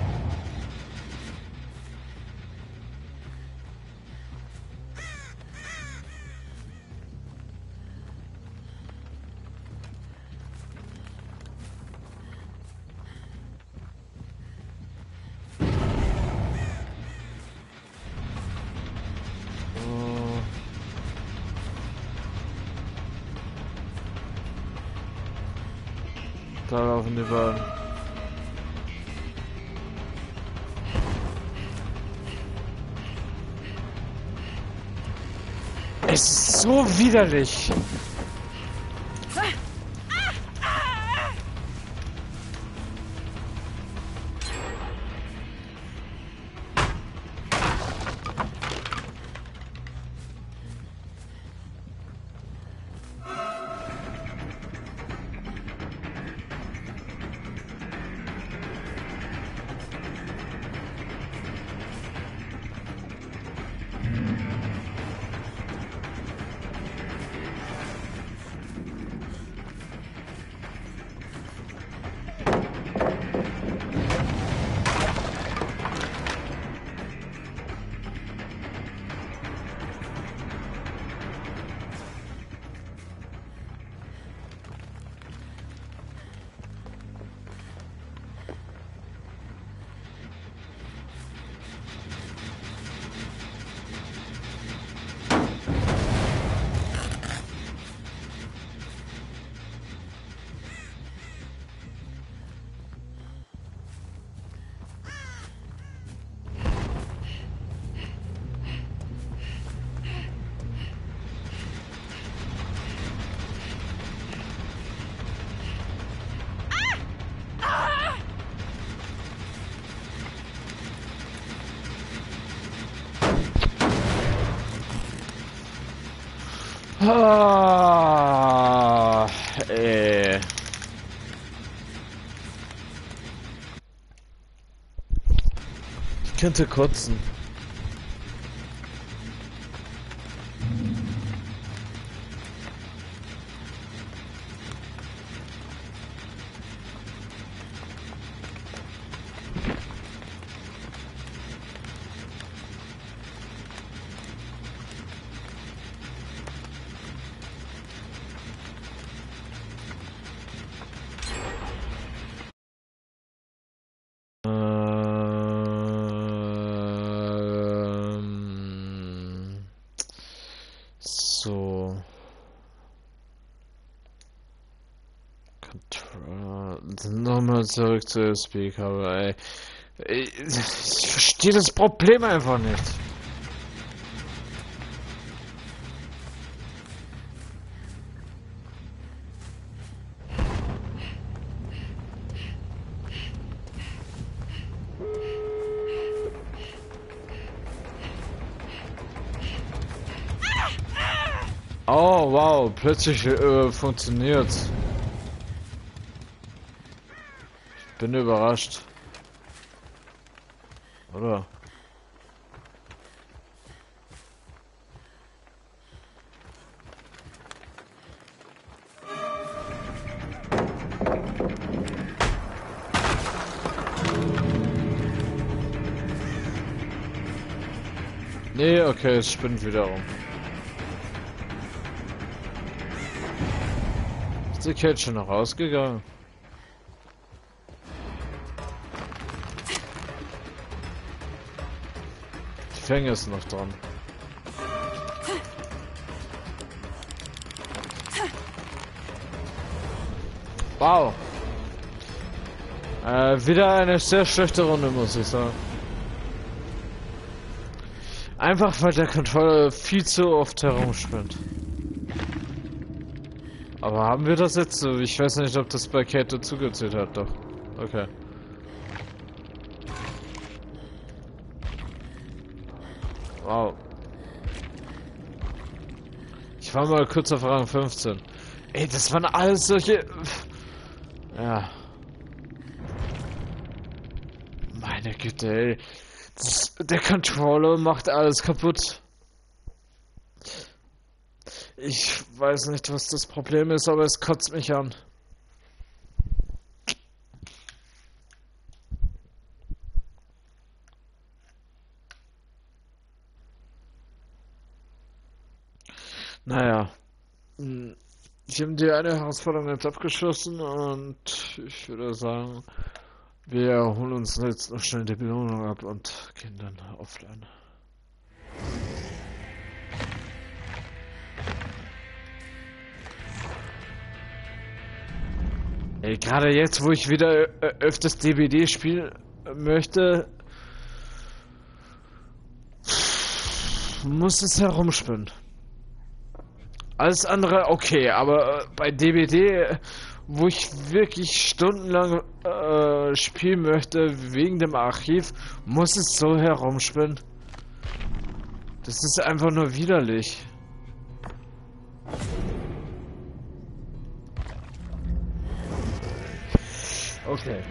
Da laufen die beiden. Es ist so widerlich. Ah, ey. könnte kotzen. So. Control. Nochmal zurück zu U S B-Kabel, ey. Ich, ich verstehe das Problem einfach nicht. Oh, wow, plötzlich äh, funktioniert's. Ich bin überrascht. Oder? Nee, okay, es spinnt wieder rum. Ist die Kate schon noch rausgegangen? Die Fänge ist noch dran. Wow. Äh, wieder eine sehr schlechte Runde, muss ich sagen. Einfach weil der Controller viel zu oft herumspinnt. Aber haben wir das jetzt so? Ich weiß nicht, ob das bei Kate dazugezählt hat, doch. Okay. Wow. Ich war mal kurz auf Rang fünfzehn. Ey, das waren alles solche... Ja. Meine Güte, ey. Das, der Controller macht alles kaputt. Ich weiß nicht, was das Problem ist, aber es kotzt mich an. Naja. Ich habe die eine Herausforderung jetzt abgeschlossen und ich würde sagen, wir holen uns jetzt noch schnell die Belohnung ab und gehen dann offline. Ey, gerade jetzt, wo ich wieder äh, öfters D B D spielen möchte, muss es herumspinnen. Alles andere okay, aber äh, bei D B D, wo ich wirklich stundenlang äh, spielen möchte, wegen dem Archiv, muss es so herumspinnen. Das ist einfach nur widerlich. Okay.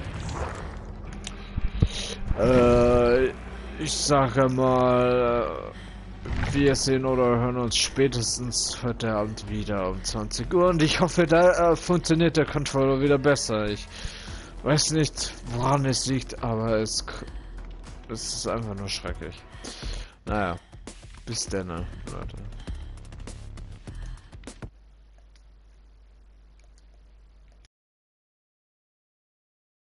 Äh, ich sage mal, wir sehen oder hören uns spätestens heute Abend wieder um zwanzig Uhr und ich hoffe, da äh, funktioniert der Controller wieder besser. Ich weiß nicht, woran es liegt, aber es, es ist einfach nur schrecklich. Naja, bis dann, Leute.